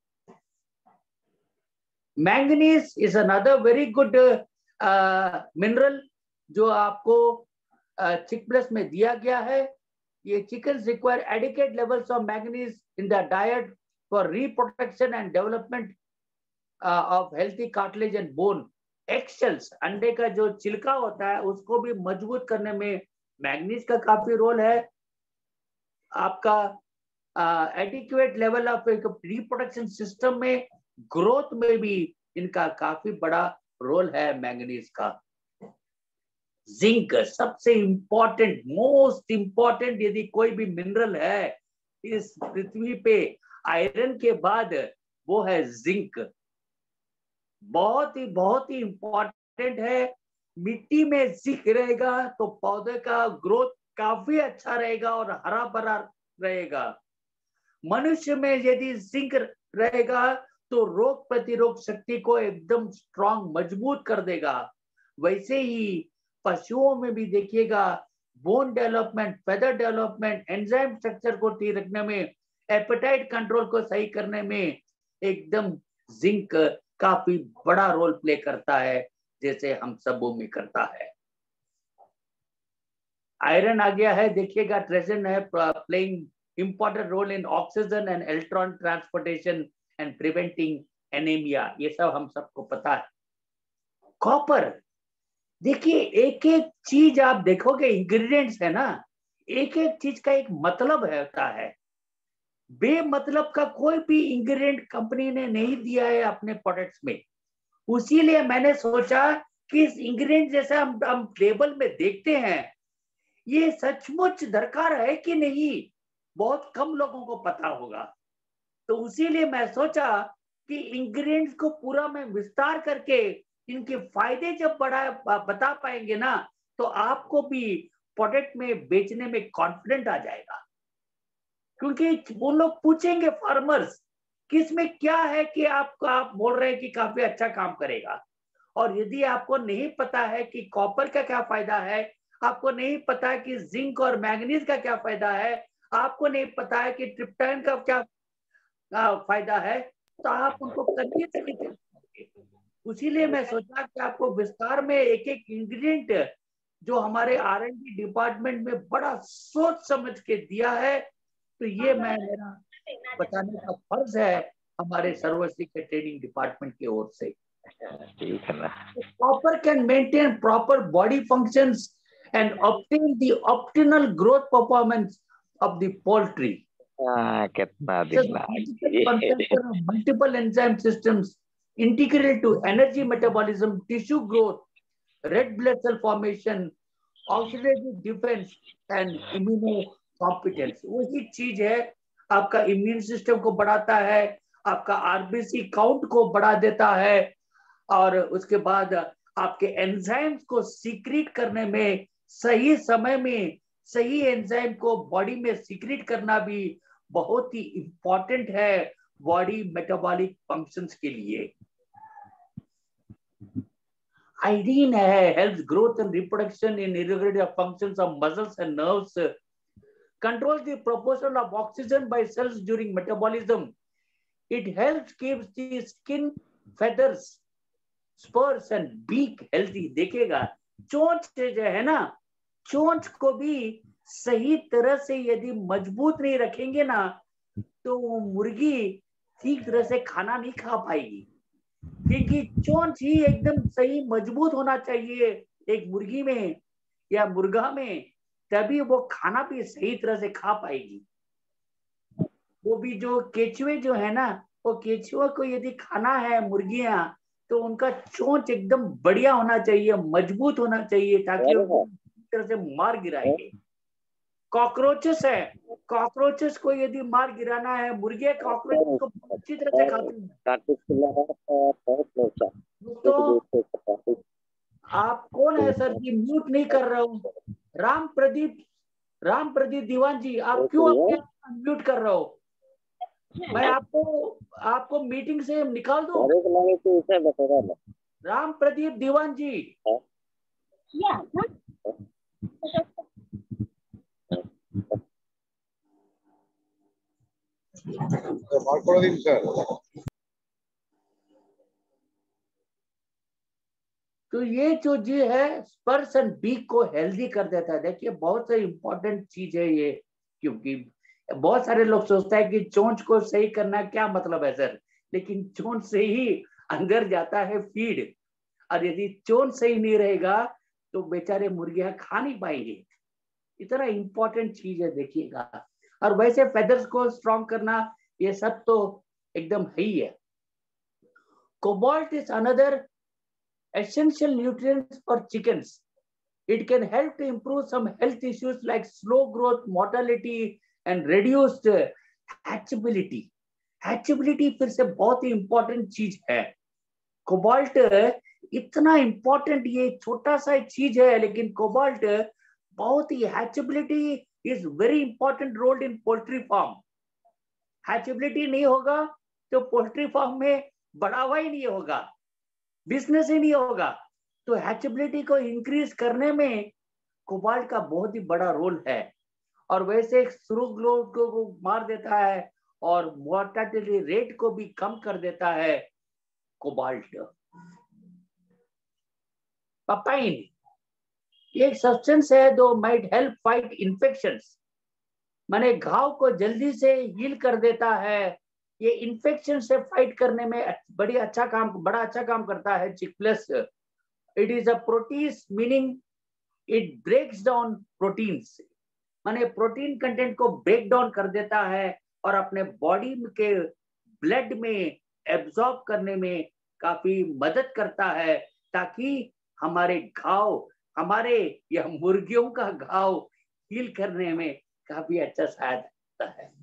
Manganese is another very good mineral जो आपको चिक प्लस में दिया गया है। ये chickens require adequate levels of manganese in their diet for reproduction and development uh, of healthy cartilage and bone. Eggshells, अंडे का जो छिलका होता है उसको भी मजबूत करने में मैग्नीज का काफी रोल है। आपका adequate level of reproduction system में ग्रोथ में भी इनका काफी बड़ा रोल है मैंगनीज का। जिंक सबसे इंपॉर्टेंट, मोस्ट इंपॉर्टेंट यदि कोई भी मिनरल है इस पृथ्वी पे आयरन के बाद वो है जिंक। बहुत ही बहुत ही इंपॉर्टेंट है। मिट्टी में जिंक रहेगा तो पौधे का ग्रोथ काफी अच्छा रहेगा और हरा भरा रहेगा। मनुष्य में यदि जिंक रहेगा तो रोग प्रतिरोध शक्ति को एकदम स्ट्रांग मजबूत कर देगा। वैसे ही पशुओं में भी देखिएगा bone development, feather development, enzyme structure को ठीक रखने में, एपेटाइट कंट्रोल को सही करने में एकदम जिंक काफी बड़ा रोल प्ले करता है जैसे हम सबों में करता है। आयरन आ गया है, देखिएगा ट्रेजन है playing important role in oxygen and electron transportation and preventing anaemia, ये सब हम सबको पता है। कॉपर, देखिए एक एक चीज आप देखोगे इंग्रेडिएंट्स है ना, एक एक चीज का एक मतलब है होता है। बेमतलब का कोई भी इंग्रेडिएंट कंपनी ने नहीं दिया है अपने प्रोडक्ट्स में। उसीलिए मैंने सोचा कि इस इंग्रेडिएंट जैसा हम हम लेबल में देखते हैं ये सचमुच दरकार है कि नहीं, बहुत कम लोगों को पता होगा। तो उसीलिए मैं सोचा कि इंग्रेडिएंट्स को पूरा मैं विस्तार करके इनके फायदे जब बड़ा बता पाएंगे ना तो आपको भी प्रोडक्ट में बेचने में कॉन्फिडेंट आ जाएगा। क्योंकि वो लोग पूछेंगे फार्मर्स कि इसमें क्या है कि आपको आप बोल रहे हैं कि काफी अच्छा काम करेगा। और यदि आपको नहीं पता है कि कॉपर का क्या फायदा है, आपको नहीं पता है कि जिंक और मैंगनीज का क्या फायदा है, आपको नहीं पता है कि ट्रिप्टोफैन का क्या फायदा है, तो आप उनको कभी नहीं कर सकते। उसीलिए मैं सोचा कि आपको विस्तार में एक एक इंग्रेडिएंट जो हमारे आर एंड डी डिपार्टमेंट में बड़ा सोच समझ के दिया है, तो ये मैं मेरा बताने का फर्ज है हमारे सर्वश्री के ट्रेनिंग डिपार्टमेंट की ओर से। Copper can maintain proper body functions and obtain the optimal growth performance of the poultry. Ah, कितना दिन multiple enzyme systems integrated to energy metabolism, tissue growth, red blood cell formation, oxidative defense and immunocompetence. वही चीज है, आपका immune system को बढ़ाता है, आपका आरबीसी काउंट को बढ़ा देता है और उसके बाद आपके एंजाइम्स को सीक्रेट करने में सही समय में सही एंजाइम को बॉडी में सीक्रेट करना भी बहुत ही इंपॉर्टेंट है बॉडी मेटाबॉलिक फंक्शंस के लिए। आयोडीन है, helps growth and reproduction in irregular functions of muscles and nerves, controls the proportion of oxygen by cells during metabolism. It helps keeps the skin, feathers, spurs and beak healthy. देखिएगा चोंच जो है ना, चोंच को भी सही तरह से यदि मजबूत नहीं रखेंगे ना, तो वो मुर्गी ठीक तरह से खाना नहीं खा पाएगी, क्योंकि चोंच ही एकदम सही मजबूत होना चाहिए एक मुर्गी में या मुर्गा में, तभी वो खाना भी सही तरह से खा पाएगी। वो भी जो केचुए जो है ना, वो केचुआ को यदि खाना है मुर्गियां, तो उनका चोंच एकदम बढ़िया होना चाहिए, मजबूत होना चाहिए, ताकि वो तरह से मार गिराएंगे। कॉकरोचेस है, कॉकरोचेस को यदि मार गिराना है, मुर्गे कॉकरोचेस को अच्छी तरह से खाते हैं। दोस्तों आप कौन है सर जी, म्यूट नहीं कर रहे हो? राम प्रदीप, राम प्रदीप दीवान जी, आप क्यों अपने आप म्यूट कर रहे हो? मैं आपको आपको मीटिंग से निकाल दूं? राम प्रदीप दीवान जी, तो ये जो जी है स्पर्श एंड बीक को हेल्दी कर देता है। देखिए बहुत से इंपॉर्टेंट चीज है ये, क्योंकि बहुत सारे लोग सोचता है कि चोंच को सही करना क्या मतलब है सर, लेकिन चोंच से ही अंदर जाता है फीड, और यदि चोंच सही नहीं रहेगा तो बेचारे मुर्गियां खा नहीं पाएंगे। इतना इंपॉर्टेंट चीज है देखिएगा। और वैसे फेदर्स को स्ट्रॉन्ग करना, ये सब तो एकदम है ही है। Cobalt is another essential nutrients for chickens. It can help to improve some health issues like slow growth, mortality, and reduced hatchability. Hatchability फिर से बहुत ही इंपॉर्टेंट चीज है। कोबाल्ट इतना इंपॉर्टेंट, ये छोटा सा चीज है, लेकिन कोबाल्ट बहुत ही, hatchability is very important role in poultry farm. Hatchability नहीं होगा तो पोल्ट्री फार्म में बढ़ावा ही नहीं होगा, बिजनेस ही नहीं होगा। तो हैचेबिलिटी को इंक्रीज करने में कोबाल्ट का बहुत ही बड़ा रोल है। और वैसे स्लो ग्रोथ को मार देता है और मोर्टेलिटी रेट को भी कम कर देता है कोबाल्ट। पपाइन एक सब्सटेंस है जो माइट हेल्प फाइट इन्फेक्शंस, माने घाव को जल्दी से हील कर देता है। ये इन्फेक्शन से फाइट करने में बड़ी अच्छा काम बड़ा अच्छा काम करता है chick plus. It is a protease, meaning it breaks down proteins, माने प्रोटीन कंटेंट को ब्रेक डाउन कर देता है और अपने बॉडी के ब्लड में एब्जॉर्ब करने में काफी मदद करता है, ताकि हमारे घाव, हमारे या मुर्गियों का घाव हील करने में काफी अच्छा सहायता करता है।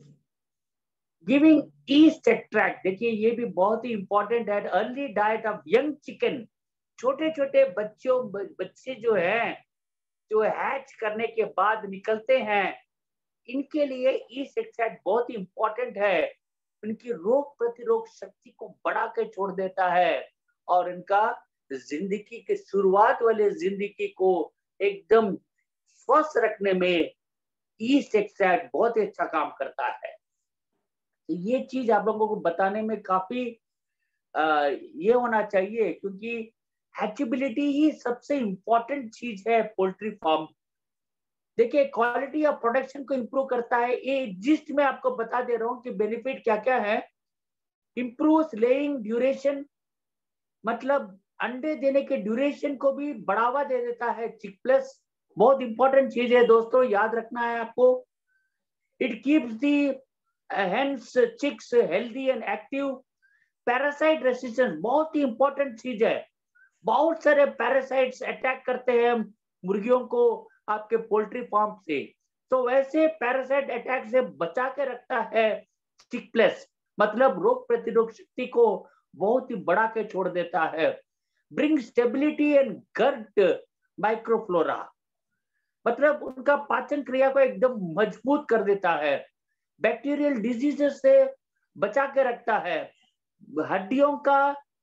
गिविंग ईस्ट एक्सट्रैक्ट, देखिए ये भी बहुत ही इंपॉर्टेंट है। Early diet of young chicken, छोटे छोटे बच्चों बच्चे जो हैं, जो हैच करने के बाद निकलते हैं, इनके लिए ईस्ट एक्सट्रैक्ट बहुत ही इंपॉर्टेंट है। उनकी रोग प्रतिरोध शक्ति को बढ़ा के छोड़ देता है और इनका जिंदगी के शुरुआत वाले जिंदगी को एकदम स्वस्थ रखने में ईस्ट एक्सट्रैक्ट बहुत ही अच्छा काम करता है। तो ये चीज आप लोगों को बताने में काफी आ, ये होना चाहिए, क्योंकि हैचेबिलिटी ही सबसे इंपॉर्टेंट चीज है पोल्ट्री फार्म। देखिए क्वालिटी ऑफ प्रोडक्शन को इंप्रूव करता है। ये जिस्ट में आपको बता दे रहा हूँ कि बेनिफिट क्या क्या है। इंप्रूव लेइंग ड्यूरेशन, मतलब अंडे देने के ड्यूरेशन को भी बढ़ावा दे देता है चिक प्लस। बहुत इंपॉर्टेंट चीज है दोस्तों, याद रखना है आपको। It keeps the hens chicks healthy and active. Parasite resistance बहुत ही इंपॉर्टेंट चीज है। बहुत सारे पैरासाइट्स अटैक करते हैं मुर्गियों को आपके पोल्ट्री फार्म से, तो वैसे पैरासाइट अटैक से बचा के रखता है चिक प्लस, मतलब रोग प्रतिरोध शक्ति को बहुत ही बढ़ा के छोड़ देता है। Bring stability and gut microflora, मतलब उनका पाचन क्रिया को एकदम मजबूत कर देता है। बैक्टीरियल डिजीजेस से बचा के रखता है। हड्डियों का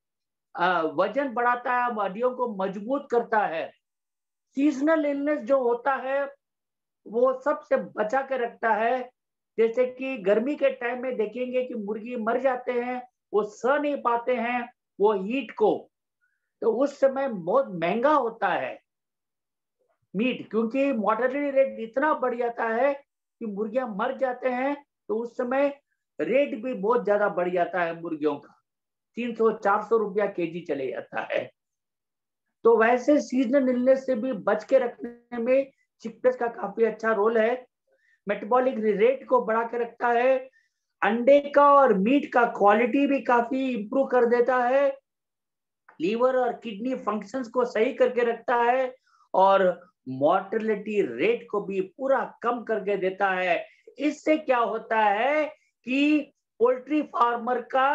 वजन बढ़ाता है, हड्डियों को मजबूत करता है। सीजनल इलनेस जो होता है वो सबसे बचा के रखता है। जैसे कि गर्मी के टाइम में देखेंगे कि मुर्गी मर जाते हैं, वो सह नहीं पाते हैं वो हीट को, तो उस समय बहुत महंगा होता है। मीट, क्योंकि मॉर्टेलिटी रेट इतना बढ़ जाता है कि मुर्गियां मर जाते हैं, तो उस समय रेट भी बहुत ज्यादा बढ़ जाता है मुर्गियों का, तीन सौ चार सौ रुपया केजी चले जाता है। तो वैसे सीजनल इलनेस से भी बच के रखने में चिकपेस्ट का काफी अच्छा रोल है। मेटाबॉलिक रेट को बढ़ा के रखता है, अंडे का और मीट का क्वालिटी भी काफी इंप्रूव कर देता है, लीवर और किडनी फंक्शंस को सही करके रखता है, और मॉर्टेलिटी रेट को भी पूरा कम करके देता है। इससे क्या होता है कि पोल्ट्री फार्मर का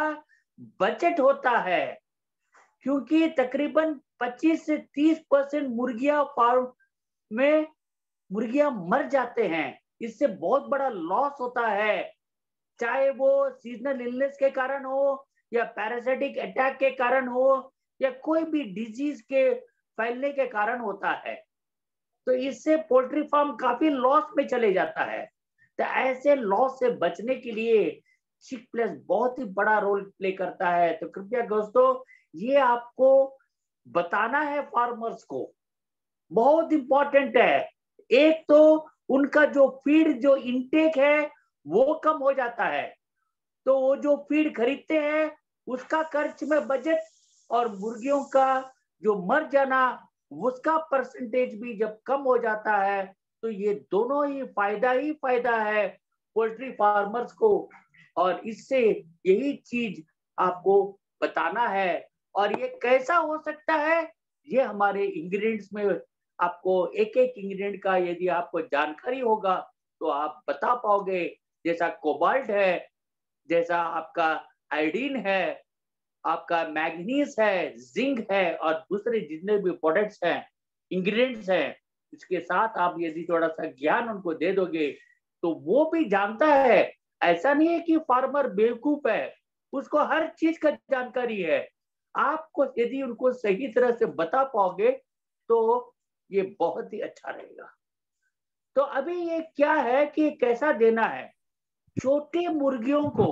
बजट होता है, क्योंकि तकरीबन पच्चीस से तीस परसेंट मुर्गियां फार्म में मुर्गियां मर जाते हैं। इससे बहुत बड़ा लॉस होता है, चाहे वो सीजनल इलनेस के कारण हो या पैरासाइटिक अटैक के कारण हो या कोई भी डिजीज के फैलने के कारण होता है। तो इससे पोल्ट्री फार्म काफी लॉस में चले जाता है। तो ऐसे लॉस से बचने के लिए चिकप्लेस बहुत ही बड़ा रोल प्ले करता है। तो कृपया दोस्तों, ये आपको बताना है फार्मर्स को, बहुत इंपॉर्टेंट है। एक तो उनका जो फीड जो इनटेक है वो कम हो जाता है, तो वो जो फीड खरीदते हैं उसका खर्च में बजट, और मुर्गियों का जो मर जाना उसका परसेंटेज भी जब कम हो जाता है, तो ये दोनों ही फायदा ही फायदा है पोल्ट्री फार्मर्स को। और इससे यही चीज आपको बताना है। और ये कैसा हो सकता है, ये हमारे इंग्रेडिएंट्स में आपको एक एक इंग्रेडिएंट का यदि आपको जानकारी होगा तो आप बता पाओगे। जैसा कोबाल्ट है, जैसा आपका आयोडीन है, आपका मैग्नीज है, जिंक है, और दूसरे जितने भी प्रोडक्ट्स हैं, इंग्रेडिएंट्स हैं, इसके साथ आप यदि थोड़ा सा ज्ञान उनको दे दोगे तो वो भी जानता है। ऐसा नहीं है कि फार्मर बेवकूफ है, उसको हर चीज का जानकारी है। आपको यदि उनको सही तरह से बता पाओगे तो ये बहुत ही अच्छा रहेगा। तो अभी ये क्या है कि कैसा देना है छोटे मुर्गियों को,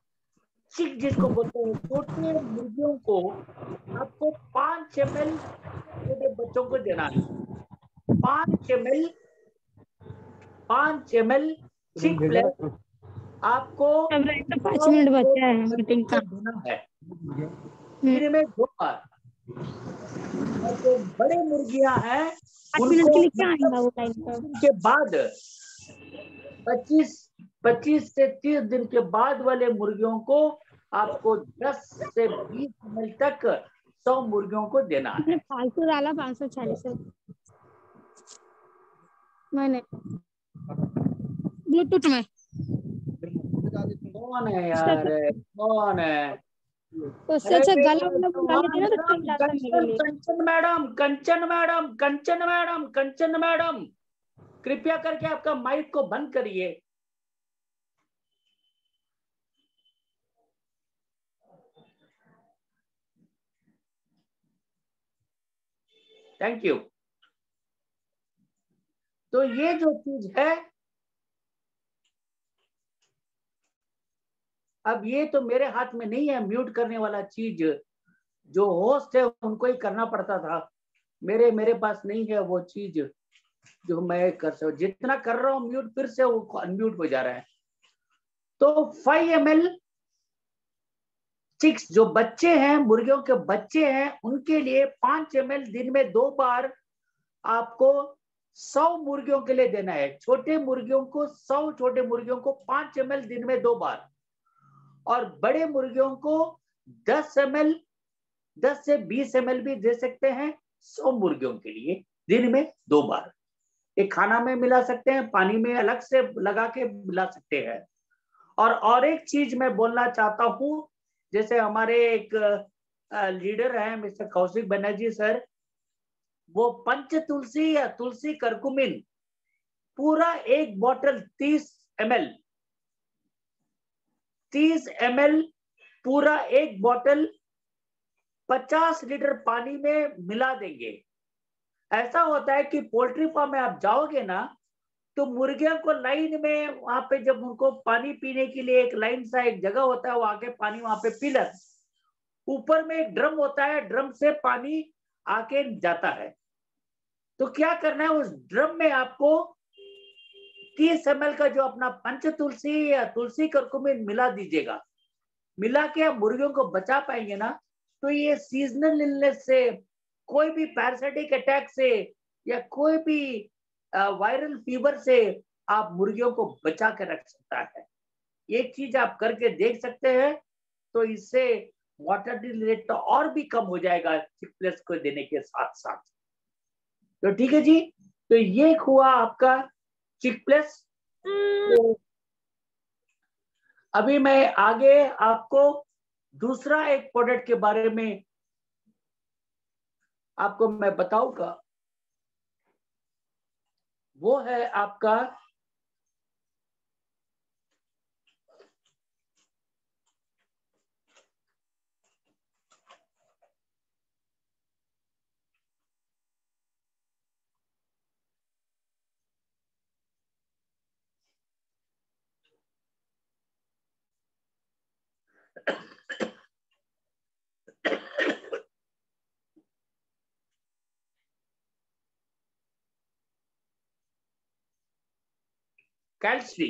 चिक जिसको बोलते हैं, छोटे मुर्गियों को आपको पांच एम एल छोटे बच्चों को देना है। पांच एम एल पांच एम एल चिक प्लेस आपको पांच मिनट बचे हैं मीटिंग का देना है दिन में दो बार। और जो बड़े मुर्गियां हैं उनको के बाद पच्चीस पच्चीस से तीस दिन के बाद वाले मुर्गियों को आपको दस से बीस एम एल तक सौ मुर्गियों को देना है। फालतू डाला पाँच सौ चालीस मैंने ब्लूटूथ में। कौन है यार, कौन है? उससे अच्छा गला वाला बुला लेते ना तो ठीक रहता मेरे लिए। Kanchan madam, Kanchan madam, Kanchan madam, Kanchan madam, कृपया करके आपका माइक को बंद करिए। Thank you. तो ये जो चीज है, अब ये तो मेरे हाथ में नहीं है म्यूट करने वाला चीज, जो होस्ट है उनको ही करना पड़ता था। मेरे मेरे पास नहीं है वो चीज जो मैं कर सकूं। जितना कर रहा हूं म्यूट, फिर से वो अनम्यूट हो जा रहा है। तो फाइव एम एल चिक्स, जो बच्चे हैं, मुर्गियों के बच्चे हैं, उनके लिए पांच एम एल दिन में दो बार आपको सौ मुर्गियों के लिए देना है। छोटे मुर्गियों को सौ छोटे मुर्गियों को पांच एम एल दिन में दो बार, और बड़े मुर्गियों को दस एम एल दस से बीस एम एल भी दे सकते हैं सौ मुर्गियों के लिए दिन में दो बार। एक खाना में मिला सकते हैं, पानी में अलग से लगा के मिला सकते हैं। और और एक चीज मैं बोलना चाहता हूं, जैसे हमारे एक लीडर है मिस्टर कौशिक बनर्जी सर, वो पंच तुलसी या तुलसी करकुमिन पूरा एक बोतल तीस एम एल तीस एम एल पूरा एक बोतल पचास लीटर पानी में मिला देंगे। ऐसा होता है कि पोल्ट्री फार्म में आप जाओगे ना, तो मुर्गियों को लाइन में वहां पे जब उनको पानी पीने के लिए एक लाइन सा एक जगह होता है, वो आके पानी वहां पे पी लेते, ऊपर में एक ड्रम होता है, ड्रम से पानी आके जाता है। तो क्या करना है, उस ड्रम में आपको तीस एम एल का जो अपना पंच तुलसी या तुलसी करकुमिन मिला दीजिएगा। मिला के आप मुर्गियों को बचा पाएंगे ना, तो ये सीजनल इलनेस से, कोई भी पैरासाइटिक अटैक से या कोई भी वायरल फीवर से आप मुर्गियों को बचा के रख सकता है। ये चीज आप करके देख सकते हैं, तो इससे मोर्टेलिटी रेट तो और भी कम हो जाएगा चिकप्लेक्स को देने के साथ साथ। तो ठीक है जी, तो ये हुआ आपका चिकप्लेक्स। तो अभी मैं आगे आपको दूसरा एक प्रोडक्ट के बारे में आपको मैं बताऊंगा, वो है आपका कैल्सरी।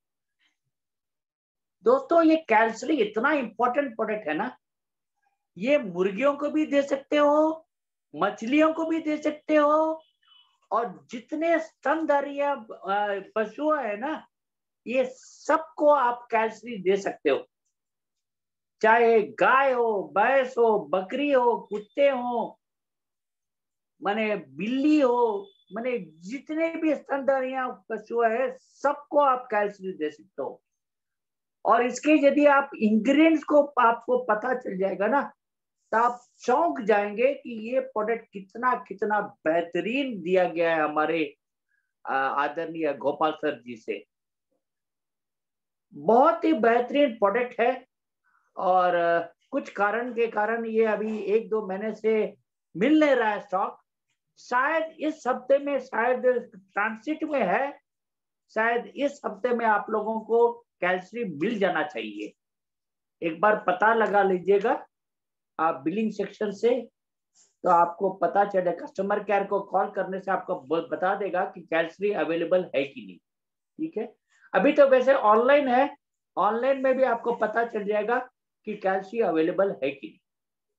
दोस्तों ये कैल्सरी इतना इंपॉर्टेंट प्रोडक्ट है ना, ये मुर्गियों को भी दे सकते हो, मछलियों को भी दे सकते हो, और जितने स्तनधारी पशु है ना, ये सबको आप कैल्सरी दे सकते हो। चाहे गाय हो, भैंस हो, बकरी हो, कुत्ते हो, माने बिल्ली हो, माने जितने भी स्तनधारियां पशु है, सबको आप कैल्सरी दे सकते हो। और इसके यदि आप इंग्रेडिएंट्स को आपको पता चल जाएगा ना, तो आप चौंक जाएंगे कि ये प्रोडक्ट कितना कितना बेहतरीन दिया गया है हमारे आदरणीय गोपाल सर जी से। बहुत ही बेहतरीन प्रोडक्ट है, और कुछ कारण के कारण ये अभी एक दो महीने से मिल नहीं रहा है स्टॉक। शायद इस हफ्ते में, शायद ट्रांसिट में है, शायद इस हफ्ते में आप लोगों को कैल्सरी मिल जाना चाहिए। एक बार पता लगा लीजिएगा आप बिलिंग सेक्शन से, तो आपको पता चले, कस्टमर केयर को कॉल करने से आपको बता देगा कि कैल्सरी अवेलेबल है कि नहीं। ठीक है, अभी तो वैसे ऑनलाइन है, ऑनलाइन में भी आपको पता चल जाएगा कि कैल्सरी अवेलेबल है कि नहीं।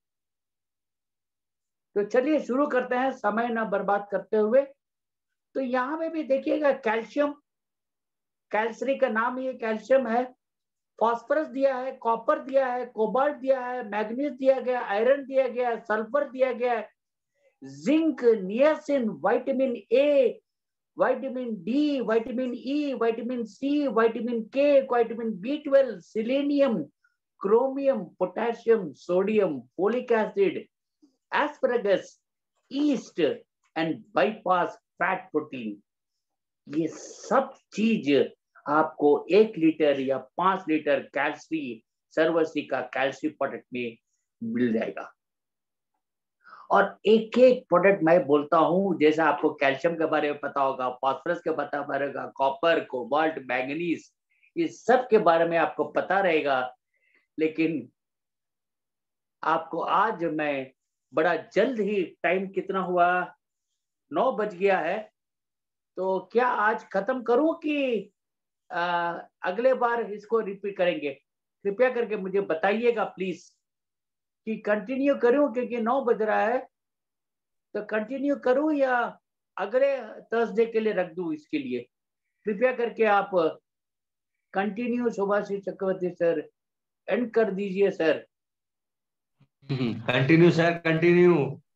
तो चलिए शुरू करते हैं समय ना बर्बाद करते हुए। तो यहाँ पे भी देखिएगा कैल्शियम, कैल्सरी का नाम ये कैल्शियम है। फॉस्फोरस दिया है, कॉपर दिया है, कोबाल्ट दिया है, मैग्नीज दिया गया, आयरन दिया गया, सल्फर दिया गया, zinc, niacin, vitamin A, vitamin D, vitamin E, vitamin C, vitamin K, vitamin B twelve, selenium, chromium, potassium, sodium, folic acid, asparagus, yeast and bypass fat protein. ये सब चीज आपको एक लीटर या पांच लीटर कैल्सरी सर्वश्री का कैल्सरी प्रोडक्ट में मिल जाएगा। और एक एक प्रोडक्ट मैं बोलता हूं, जैसे आपको कैल्शियम के बारे में पता होगा, फास्फोरस के पता रहेगा, कॉपर, कोबाल्ट, मैंगनीज, इस सब के बारे में आपको पता रहेगा। लेकिन आपको आज मैं बड़ा जल्द ही, टाइम कितना हुआ, नौ बज गया है, तो क्या आज खत्म करूं कि आ, अगले बार इसको रिपीट करेंगे? कृपया करके मुझे बताइएगा प्लीज कि कंटिन्यू करूं, क्योंकि नौ बज रहा है, तो कंटिन्यू करूं या अगले थर्सडे के लिए रख दूं इसके लिए? कृपया करके आप continue Shubhashish Chakraborty sir end कर दीजिए sir. Continue sir, continue.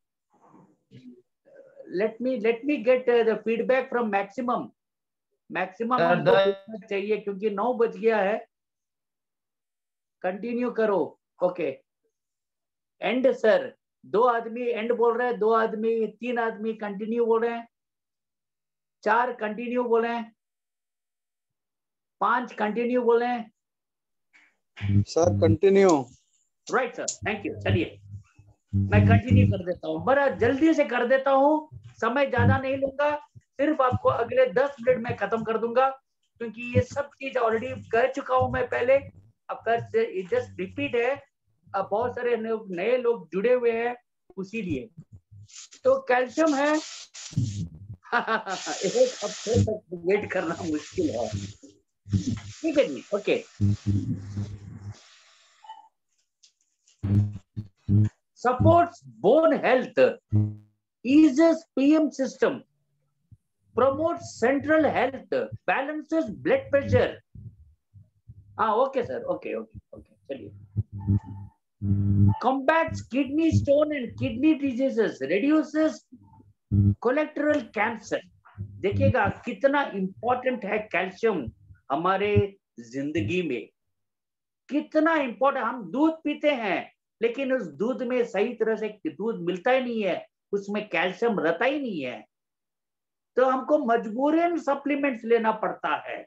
Let me let me get the feedback from maximum. Maximum हमको देखना चाहिए, क्योंकि नौ बज गया है। कंटिन्यू करो, ओके। एंड सर, दो आदमी एंड बोल रहे हैं, दो आदमी, तीन आदमी कंटिन्यू बोल रहे हैं, चार कंटिन्यू बोल रहे हैं, पांच कंटिन्यू बोल रहे हैं। Sir continue. Right sir, thank you. चलिए मैं कंटिन्यू कर देता हूँ, बड़ा जल्दी से कर देता हूँ, समय ज्यादा नहीं लूंगा, सिर्फ आपको अगले दस मिनट में खत्म कर दूंगा, क्योंकि ये सब चीज ऑलरेडी कर चुका हूं मैं पहले। अब कर जस्ट रिपीट है, अब बहुत सारे नए लोग जुड़े हुए हैं, उसीलिए। तो कैल्शियम है एक हफ्ते तक वेट करना मुश्किल है। ठीक है जी, okay. Supports bone health, eases P M system, promotes central health, balances blood pressure. हाँ okay sir, okay okay okay चलिए। combats kidney stone and kidney diseases, reduces colorectal cancer. देखिएगा कितना इंपॉर्टेंट है कैल्शियम हमारे जिंदगी में, कितना इंपॉर्टेंट। हम दूध पीते हैं लेकिन उस दूध में सही तरह से दूध मिलता ही नहीं है, उसमें कैल्शियम रहता ही नहीं है, तो हमको मजबूरन सप्लीमेंट्स लेना पड़ता है।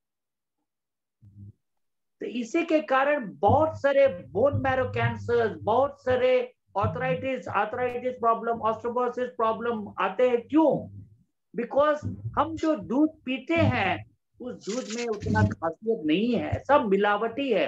तो इसी के कारण बहुत सारे बोन मैरो कैंसर, बहुत सारे arthritis arthritis problem, osteoporosis problem आते हैं। क्यों? बिकॉज हम जो दूध पीते हैं उस दूध में उतना खासियत नहीं है, सब मिलावटी है।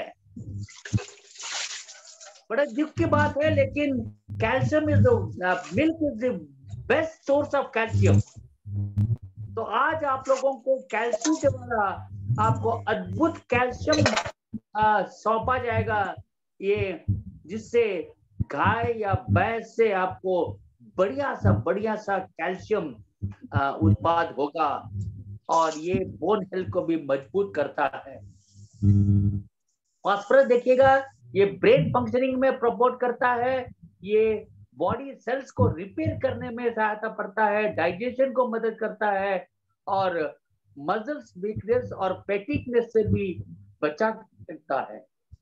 बड़ा दुख की बात है, लेकिन calcium is the milk is the best source of calcium. तो आज आप लोगों को कैल्शियम के द्वारा आपको अद्भुत कैल्शियम सौंपा जाएगा, ये जिससे गाय या भैंस से आपको बढ़िया सा बढ़िया सा कैल्शियम उत्पाद होगा, और ये बोन हेल्थ को भी मजबूत करता है। फास्फोरस देखिएगा, ये ब्रेन फंक्शनिंग में सपोर्ट करता है, ये बॉडी सेल्स को रिपेयर करने में सहायता करता है, डाइजेशन को मदद करता है, और मसल्स वीकनेस और फैटिगनेस से भी बचा सकता है।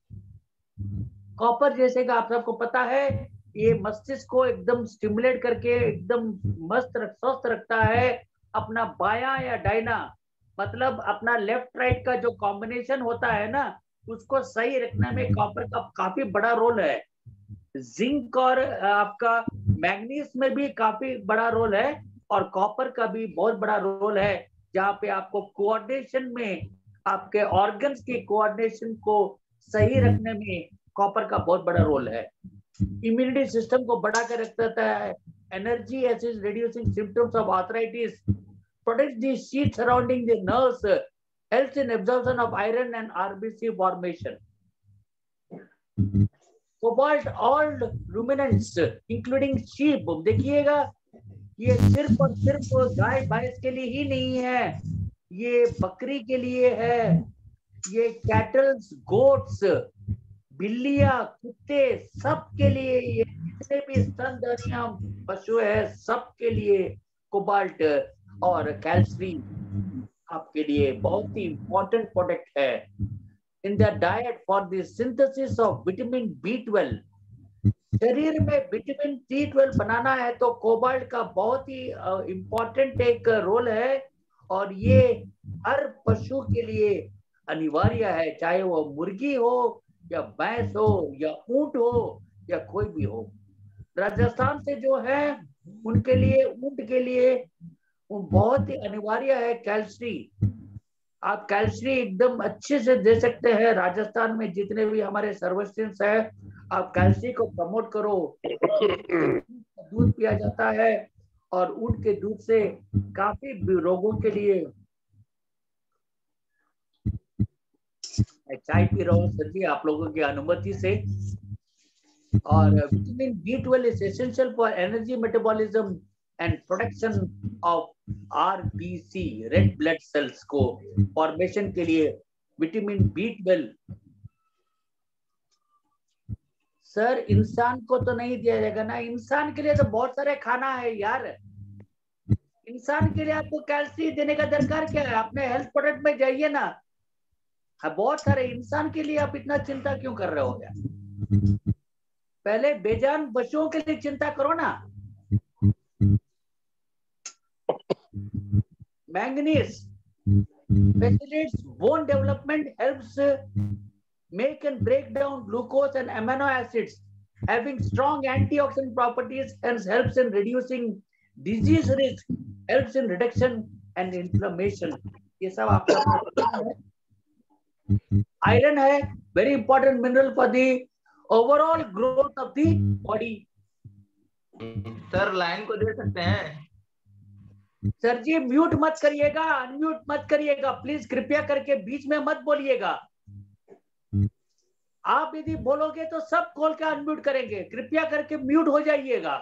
कॉपर जैसे का आप सबको पता है, ये मस्तिष्क को एकदम स्टिमुलेट करके एकदम मस्त स्वस्थ रखता है। अपना बायां या डाइना, मतलब अपना लेफ्ट राइट का जो कॉम्बिनेशन होता है ना, उसको सही रखने में कॉपर का काफी बड़ा रोल है। जिंक और आपका मैग्नीज में भी काफी बड़ा रोल है, और कॉपर का भी बहुत बड़ा रोल है, जहाँ पे आपको कोऑर्डिनेशन में, आपके ऑर्गन्स की कोऑर्डिनेशन को सही रखने में कॉपर का बहुत बड़ा रोल है। इम्यूनिटी सिस्टम को बढ़ा कर रखता है, energy acid reducing symptoms of arthritis, protects the sheath surrounding the nerves, helps in absorption of iron and RBC formation. Cobalt all ruminants including sheep, देखिएगा ये सिर्फ और सिर्फ गाय भैंस के लिए ही नहीं है, ये बकरी के लिए है, ये कैटल्स, गोट्स, बिल्लियां, कुत्ते, सब के लिए, ये जितने भी स्तनधारियां पशु है सबके लिए कोबाल्ट और कैल्शियम आपके लिए बहुत ही इंपॉर्टेंट प्रोडक्ट है। In the diet for the synthesis of vitamin B twelve, शरीर में विटामिन बी ट्वेल्व बनाना है तो कोबाल्ट का बहुत ही इंपॉर्टेंट एक रोल है, और ये हर पशु के लिए अनिवार्य है, चाहे वो मुर्गी हो या भैंस हो या ऊंट हो या कोई भी हो। राजस्थान से जो है उनके लिए, ऊंट के लिए बहुत ही अनिवार्य है कैल्शियम। आप कैल्शियम एकदम अच्छे से दे सकते हैं। राजस्थान में जितने भी हमारे सर्विसेज है, आप कैल्शियम को प्रमोट करो। दूध पिया जाता है, और ऊंट के दूध से काफी रोगों के लिए, चाय पी रहा हूँ सर जी आप लोगों की अनुमति से। और vitamin B twelve is essential for energy metabolism and production of RBC, red blood cells को फॉर्मेशन के लिए विटामिन बी ट्वेल्व। सर इंसान को तो नहीं दिया जाएगा ना, इंसान के लिए तो बहुत सारे खाना है यार। इंसान के लिए आपको कैल्शियम देने का दरकार क्या है? अपने हेल्थ प्रोडक्ट में जाइए ना, बहुत सारे। इंसान के लिए आप इतना चिंता क्यों कर रहे हो यार? पहले बेजान पशुओं के लिए चिंता करो ना। Manganese facilitates bone development, helps make and break down glucose and amino acids, having strong antioxidant properties, hence helps in reducing disease risk, helps in reduction and inflammation. ये सब आपका आयरन है, very important mineral for the overall growth of the body. Sir line को दे सकते हैं? Sir जी mute मत करिएगा, अनम्यूट मत करिएगा प्लीज, कृपया करके बीच में मत बोलिएगा। आप यदि बोलोगे तो सब खोल के अनम्यूट करेंगे, कृपया करके म्यूट हो जाइएगा।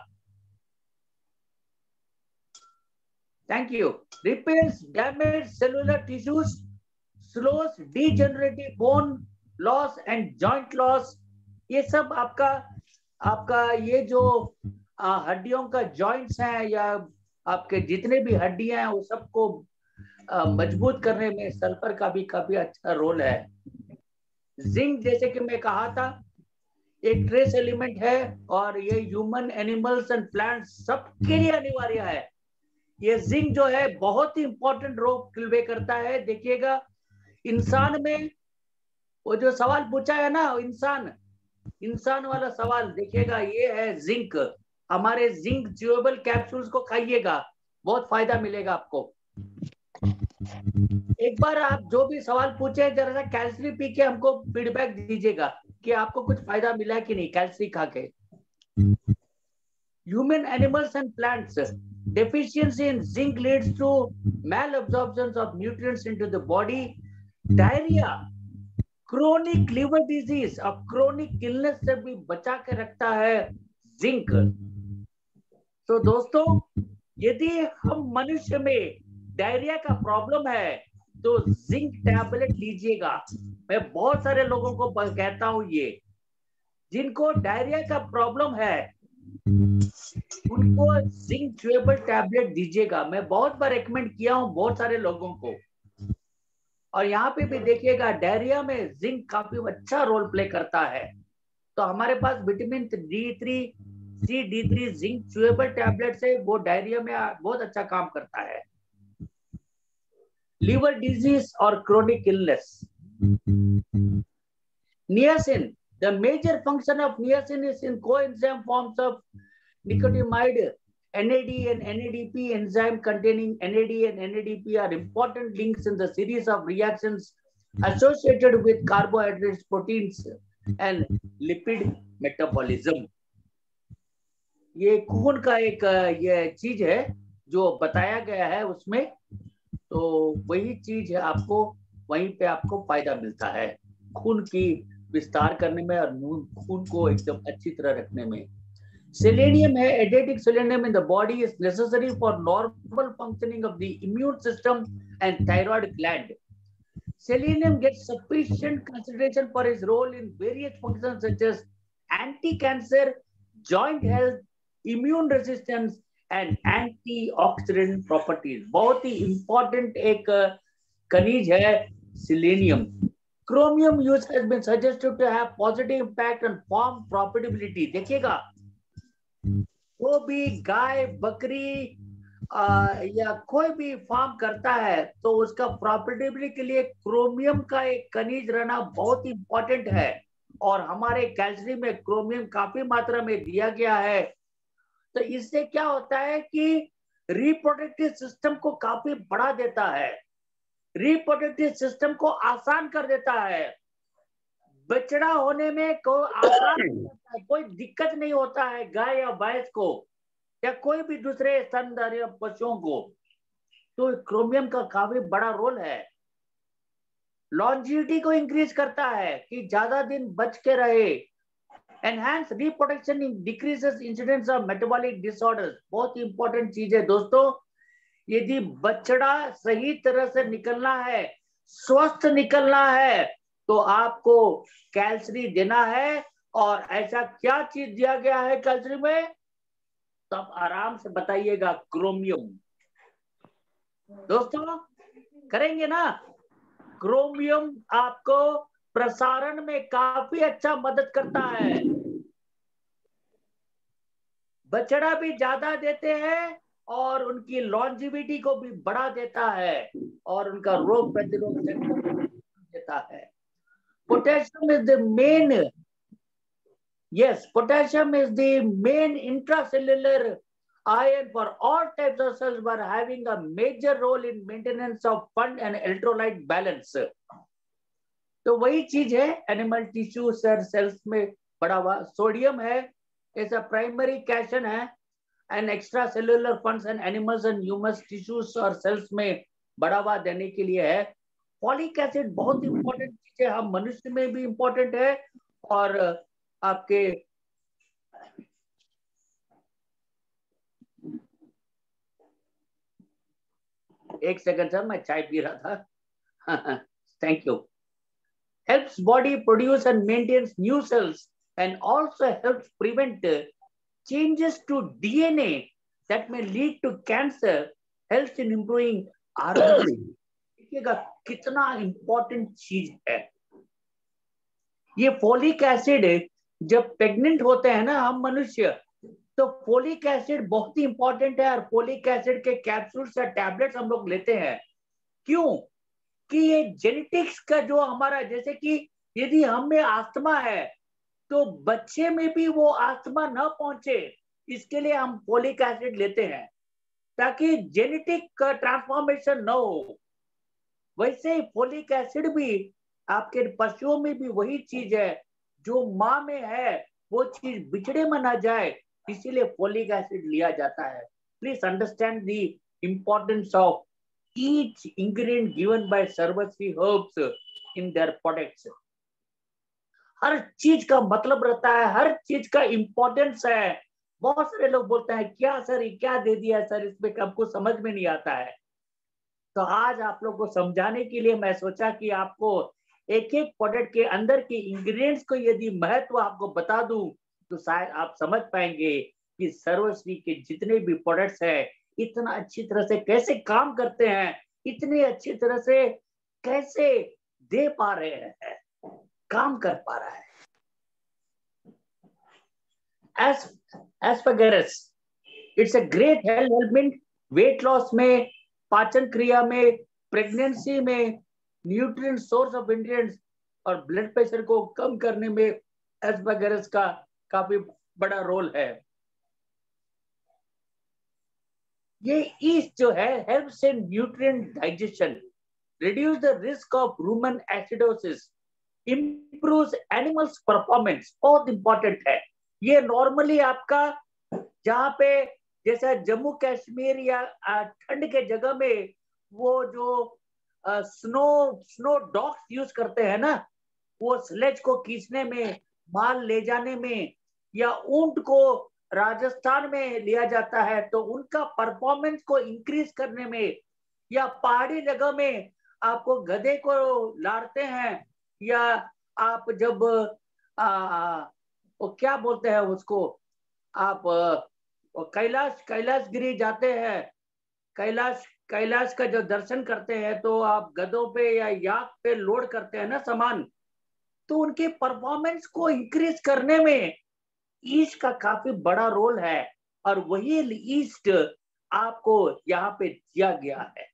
Thank you. Repairs damage cellular tissues, slows degenerative bone loss and joint loss. ये सब आपका आपका ये जो हड्डियों का जॉइंट्स हैं या आपके जितने भी हड्डियां हैं वो सबको मजबूत करने में सल्फर का भी काफी अच्छा रोल है। जिंक जैसे कि मैं कहा था एक ट्रेस एलिमेंट है और ये ह्यूमन, एनिमल्स एंड प्लांट्स सबके लिए अनिवार्य है। ये जिंक जो है बहुत ही इंपॉर्टेंट रोल प्ले करता है। देखिएगा इंसान में वो जो सवाल पूछा है ना, इंसान इंसान वाला सवाल देखिएगा, ये है जिंक। हमारे जिंक च्यूएबल कैप्सूल्स को खाइएगा, बहुत फायदा मिलेगा आपको। एक बार आप जो भी सवाल पूछे जरा सा कैल्शियम पी के हमको फीडबैक दीजिएगा कि आपको कुछ फायदा मिला है कि नहीं कैल्शियम खा के। Human, animals and plants, deficiency in zinc leads to malabsorption of nutrients into the body, diarrhea, chronic liver disease और chronic illness से भी बचा के रखता है जिंक। तो दोस्तों यदि हम मनुष्य में डायरिया का प्रॉब्लम है तो जिंक टैबलेट लीजिएगा। मैं बहुत सारे लोगों को कहता हूं ये जिनको डायरिया का प्रॉब्लम है उनको जिंक च्यूएबल टैबलेट दीजिएगा। मैं बहुत बार रेकमेंड किया हूं बहुत सारे लोगों को। और यहाँ पे भी देखिएगा डायरिया में जिंक काफी अच्छा रोल प्ले करता है। तो हमारे पास vitamin D three C D three zinc chewable tablet से वो डायरिया में बहुत अच्छा काम करता है। लिवर डिजीज और chronic illness, niacin, the major function of niacin is in coenzyme forms of nicotinamide, N A D and N A D P enzyme containing N A D and N A D P are important links in the series of reactions associated with carbohydrates, proteins and lipid metabolism. ये खून का एक ये चीज है जो बताया गया है उसमें, तो वही चीज है आपको वहीं पे आपको फायदा मिलता है खून की विस्तार करने में और खून को एकदम अच्छी तरह रखने में। सेलेनियम है, adequate selenium in the body is necessary for normal functioning of the immune system and thyroid gland. Selenium gets sufficient consideration for its role in various functions such as anti-cancer, joint health, immune resistance and antioxidant properties. बहुत ही important एक खनिज है selenium. Chromium use has been suggested to have positive impact on farm profitability. देखिएगा वो भी गाय बकरी आ, या कोई भी फार्म करता है तो उसका प्रॉफिटेबिलिटी के लिए क्रोमियम का एक खनिज रहना बहुत इंपॉर्टेंट है। और हमारे कैल्शियम में क्रोमियम काफी मात्रा में दिया गया है। तो इससे क्या होता है कि रिप्रोडक्टिव सिस्टम को काफी बढ़ा देता है, रिप्रोडक्टिव सिस्टम को आसान कर देता है। बछड़ा होने में को आसान होता है, कोई दिक्कत नहीं होता है गाय या भैंस को या कोई भी दूसरे स्तनधारी पशुओं को। तो क्रोमियम का काफी बड़ा रोल है। लॉन्जिविटी को इंक्रीज करता है कि ज्यादा दिन बच के रहे। Enhance reproduction, decreases incidence of metabolic disorders. बहुत इंपॉर्टेंट चीज है दोस्तों। यदि बछड़ा सही तरह से निकलना है, स्वस्थ निकलना है, तो आपको कैल्शियम देना है। और ऐसा क्या चीज दिया गया है कैल्शियम में, तब आराम से बताइएगा क्रोमियम। दोस्तों करेंगे ना? क्रोमियम आपको प्रसारण में काफी अच्छा मदद करता है। बछड़ा भी ज्यादा देते हैं और उनकी लॉन्जिविटी को भी बढ़ा देता है और उनका रोग प्रतिरोध देता है। Potassium is the main Yes, potassium is the main intracellular ion for all types of cells, but having a major role in maintenance of fund and electrolyte balance. तो वही चीज है एनिमल टिश्यू सेल्स में बड़ा हुआ। Sodium है, ऐसा primary cation है and extracellular fluids and animals and human tissues और सेल्स में बढ़ावा देने के लिए है। फॉलिक एसिड बहुत इंपॉर्टेंट चीज है, हम मनुष्य में भी इंपॉर्टेंट है और आपके एक सेकंड सर, मैं चाय पी रहा था। Thank you. Helps body produce and maintains new cells and also helps prevent changes to D N A that may lead to cancer, helps in improving R B C. देखिएगा कितना important चीज है ये फोलिक एसिड। जब pregnant होते हैं ना हम मनुष्य, तो फोलिक एसिड बहुत ही इंपॉर्टेंट है और फोलिक एसिड के कैप्सूल्स या टैबलेट्स हम लोग लेते हैं। क्यों? कि ये जेनेटिक्स का जो हमारा, जैसे कि यदि हम में आस्थमा है तो बच्चे में भी वो आस्थमा न पहुंचे, इसके लिए हम फोलिक एसिड लेते हैं ताकि जेनेटिक का ट्रांसफॉर्मेशन न हो। वैसे ही फोलिक एसिड भी आपके पशुओं में भी वही चीज है, जो माँ में है वो चीज बिछड़े में ना जाए, इसीलिए फोलिक एसिड लिया जाता है। Please understand the importance of each ingredient given by Sarvasri Herbs in their products. हर चीज का मतलब रहता है, हर चीज का इंपॉर्टेंस है। बहुत सारे लोग बोलते हैं क्या सर ये क्या दे दिया सर, इसमें हमको समझ में नहीं आता है। तो आज आप लोग को समझाने के लिए मैं सोचा कि आपको एक एक प्रोडक्ट के अंदर के इंग्रेडिएंट्स को यदि महत्व आपको बता दूं तो शायद आप समझ पाएंगे कि सर्वश्री के जितने भी प्रोडक्ट्स है इतना अच्छी तरह से कैसे काम करते हैं, इतनी अच्छी तरह से कैसे दे पा रहे हैं, काम कर पा रहा है। As asparagus it's a great help in weight loss में, पाचन क्रिया में, प्रेगनेंसी में, न्यूट्रिएंट सोर्स ऑफ इंग्रेडिएंट्स और ब्लड प्रेशर को कम करने में एस्पैरागस का काफी बड़ा रोल है। ये ईस्ट जो है helps in nutrient digestion, reduce the risk of rumen acidosis, improves animals performance. बहुत इंपॉर्टेंट है ये। नॉर्मली आपका जहाँ पे जैसा जम्मू कश्मीर या ठंड के जगह में वो जो स्नो स्नो डॉग्स यूज करते हैं ना, वो स्लेज को खींचने में, माल ले जाने में, या ऊंट को राजस्थान में लिया जाता है तो उनका परफॉर्मेंस को इंक्रीज करने में, या पहाड़ी जगह में आपको गधे को लाते हैं, या आप जब आ, वो क्या बोलते हैं उसको, आप कैलाश कैलाशगिरी जाते हैं, कैलाश कैलाश का जो दर्शन करते हैं तो आप गधों पे या याक पे लोड करते हैं ना सामान, तो उनके परफॉर्मेंस को इंक्रीज करने में ईस्ट का काफी बड़ा रोल है और वही ईस्ट आपको यहाँ पे दिया गया है।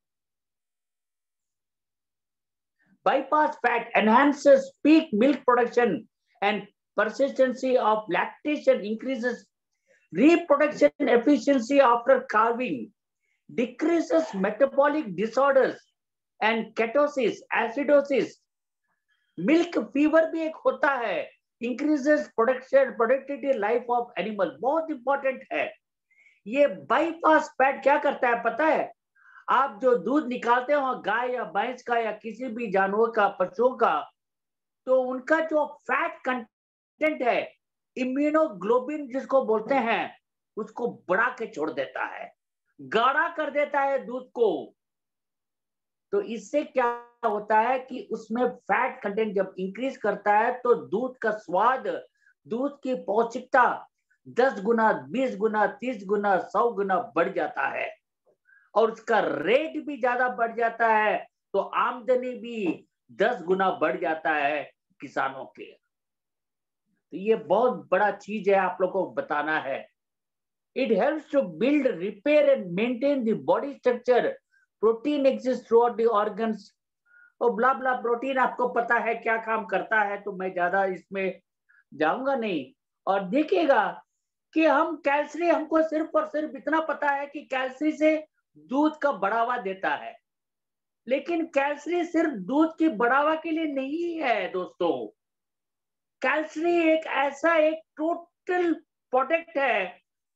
bypass fat enhances peak milk production and persistency of lactation, increases reproduction efficiency after calving, decreases metabolic disorders and ketosis, acidosis, milk fever भी एक होता है, increases production productivity life of animal। बहुत इंपॉर्टेंट है ये। बाईपास फैट क्या करता है पता है? आप जो दूध निकालते हो गाय या भैंस का या किसी भी जानवर का, पशुओं का, तो उनका जो फैट कंटेंट है, इम्यूनोग्लोबिन जिसको बोलते हैं, उसको बढ़ा के छोड़ देता है, गाढ़ा कर देता है दूध को। तो इससे क्या होता है कि उसमें फैट कंटेंट जब इंक्रीज करता है तो दूध का स्वाद, दूध की पौष्टिकता दस गुना, बीस गुना, तीस गुना, सौ गुना बढ़ जाता है और उसका रेट भी ज्यादा बढ़ जाता है, तो आमदनी भी दस गुना बढ़ जाता है किसानों के। तो ये बहुत बड़ा चीज है, आप लोगों को बताना है। It helps to build, repair and maintain the body structure, protein exist through the organs और ब्ला ब्ला। प्रोटीन आपको पता है क्या काम करता है, तो मैं ज्यादा इसमें जाऊंगा नहीं। और देखिएगा कि हम कैल्शियम, हमको सिर्फ और सिर्फ इतना पता है कि कैल्शियम से दूध का बढ़ावा देता है, लेकिन कैल्शियम सिर्फ दूध की बढ़ावा के लिए नहीं है दोस्तों। कैल्शियम एक ऐसा एक टोटल प्रोडक्ट है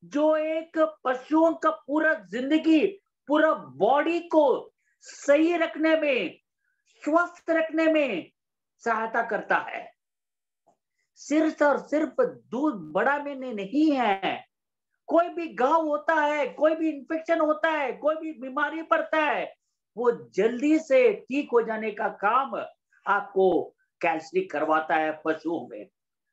जो एक पशुओं का पूरा जिंदगी, पूरा बॉडी को सही रखने में, स्वस्थ रखने में सहायता करता है। सिर्फ और सिर्फ दूध बढ़ाने में नहीं है। कोई भी घाव होता है, कोई भी इंफेक्शन होता है, कोई भी बीमारी पड़ता है, वो जल्दी से ठीक हो जाने का काम आपको कैल्शियम करवाता है पशुओं में।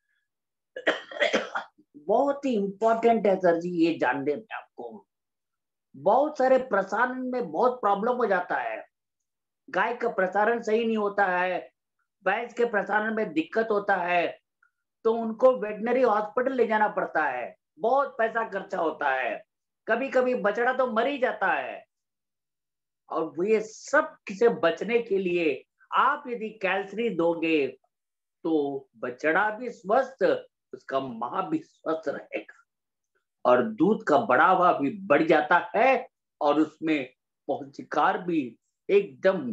बहुत ही इंपॉर्टेंट है सर जी ये जानने में। आपको बहुत सारे प्रसारण में बहुत प्रॉब्लम हो जाता है। गाय का प्रसारण सही नहीं होता है, भैंस के प्रसारण में दिक्कत होता है, तो उनको वेटनरी हॉस्पिटल ले जाना पड़ता है, बहुत पैसा खर्चा होता है, कभी कभी बछड़ा तो मर ही जाता है। और ये सब से बचने के लिए आप यदि कैल्शियम दोगे तो बछड़ा भी स्वस्थ, उसका मां भी स्वस्थ रहेगा और दूध का बढ़ावा भी बढ़ जाता है और उसमें पौष्टिकार भी एकदम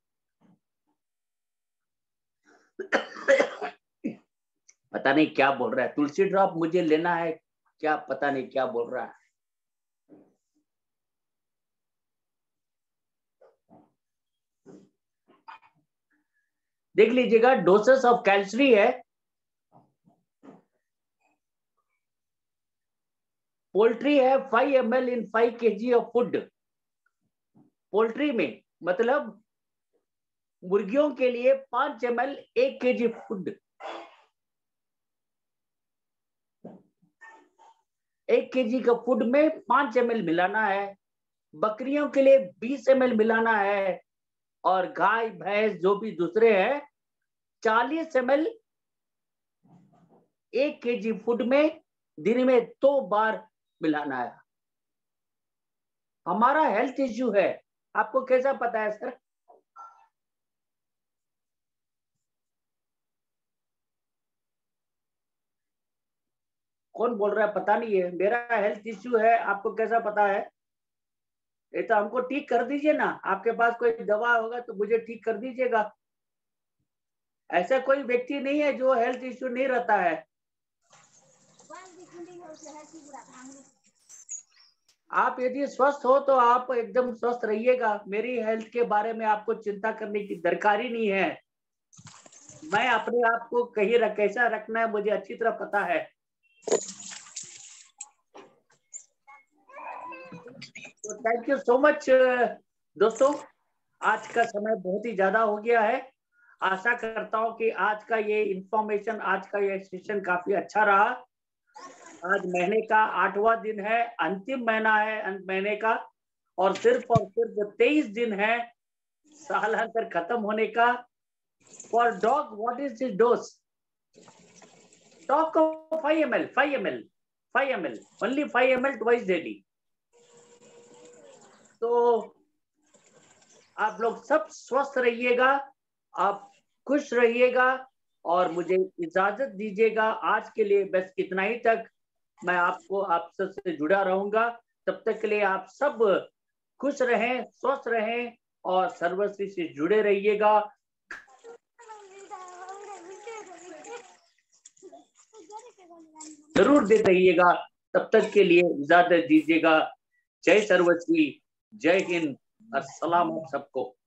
पता नहीं क्या बोल रहा है। तुलसी ड्रॉप मुझे लेना है क्या, पता नहीं क्या बोल रहा है। देख लीजिएगा, डोसेस ऑफ कैल्शियम है। पोल्ट्री है five M L in five K G of food. Poultry में मतलब मुर्गियों के लिए पांच एम एल एक के जी फूड, एक के जी का फूड में पांच एम एल मिलाना है। बकरियों के लिए बीस एम एल मिलाना है और गाय भैंस जो भी दूसरे हैं चालीस एम एल एक के जी फूड में दिन में दो बार मिलाना है। हमारा हेल्थ इश्यू है, आपको कैसा पता है सर? कौन बोल रहा है? पता नहीं है। मेरा हेल्थ इश्यू है, आपको कैसा पता है? ये तो हमको ठीक कर दीजिए ना। आपके पास कोई दवा होगा तो मुझे ठीक कर दीजिएगा। ऐसा कोई व्यक्ति नहीं है जो हेल्थ इश्यू नहीं रहता है। आप यदि स्वस्थ हो तो आप एकदम स्वस्थ रहिएगा। मेरी हेल्थ के बारे में आपको चिंता करने की दरकार ही नहीं है। मैं अपने आप को कहीं रख, कैसा रखना है मुझे अच्छी तरह पता है। तो थैंक यू सो मच दोस्तों, आज का समय बहुत ही ज्यादा हो गया है। आशा करता हूँ कि आज का ये इंफॉर्मेशन, आज का ये सेशन काफी अच्छा रहा। आज महीने का आठवां दिन है, अंतिम महीना है अंत महीने का, और सिर्फ और सिर्फ तेईस दिन है सालांतर खत्म होने का। For dog what is this dose? Dog को five M L five M L five M L only five M L twice daily. तो आप लोग सब स्वस्थ रहिएगा, आप खुश रहिएगा और मुझे इजाजत दीजिएगा। आज के लिए बस इतना ही तक। मैं आपको आप सबसे जुड़ा रहूंगा। तब तक के लिए आप सब खुश रहें, स्वस्थ रहें और सर्वश्री से जुड़े रहिएगा। जरूर देते रहिएगा। तब तक के लिए इजाजत दीजिएगा। जय सर्वश्री, जय हिंद, अस्सलाम आप सबको।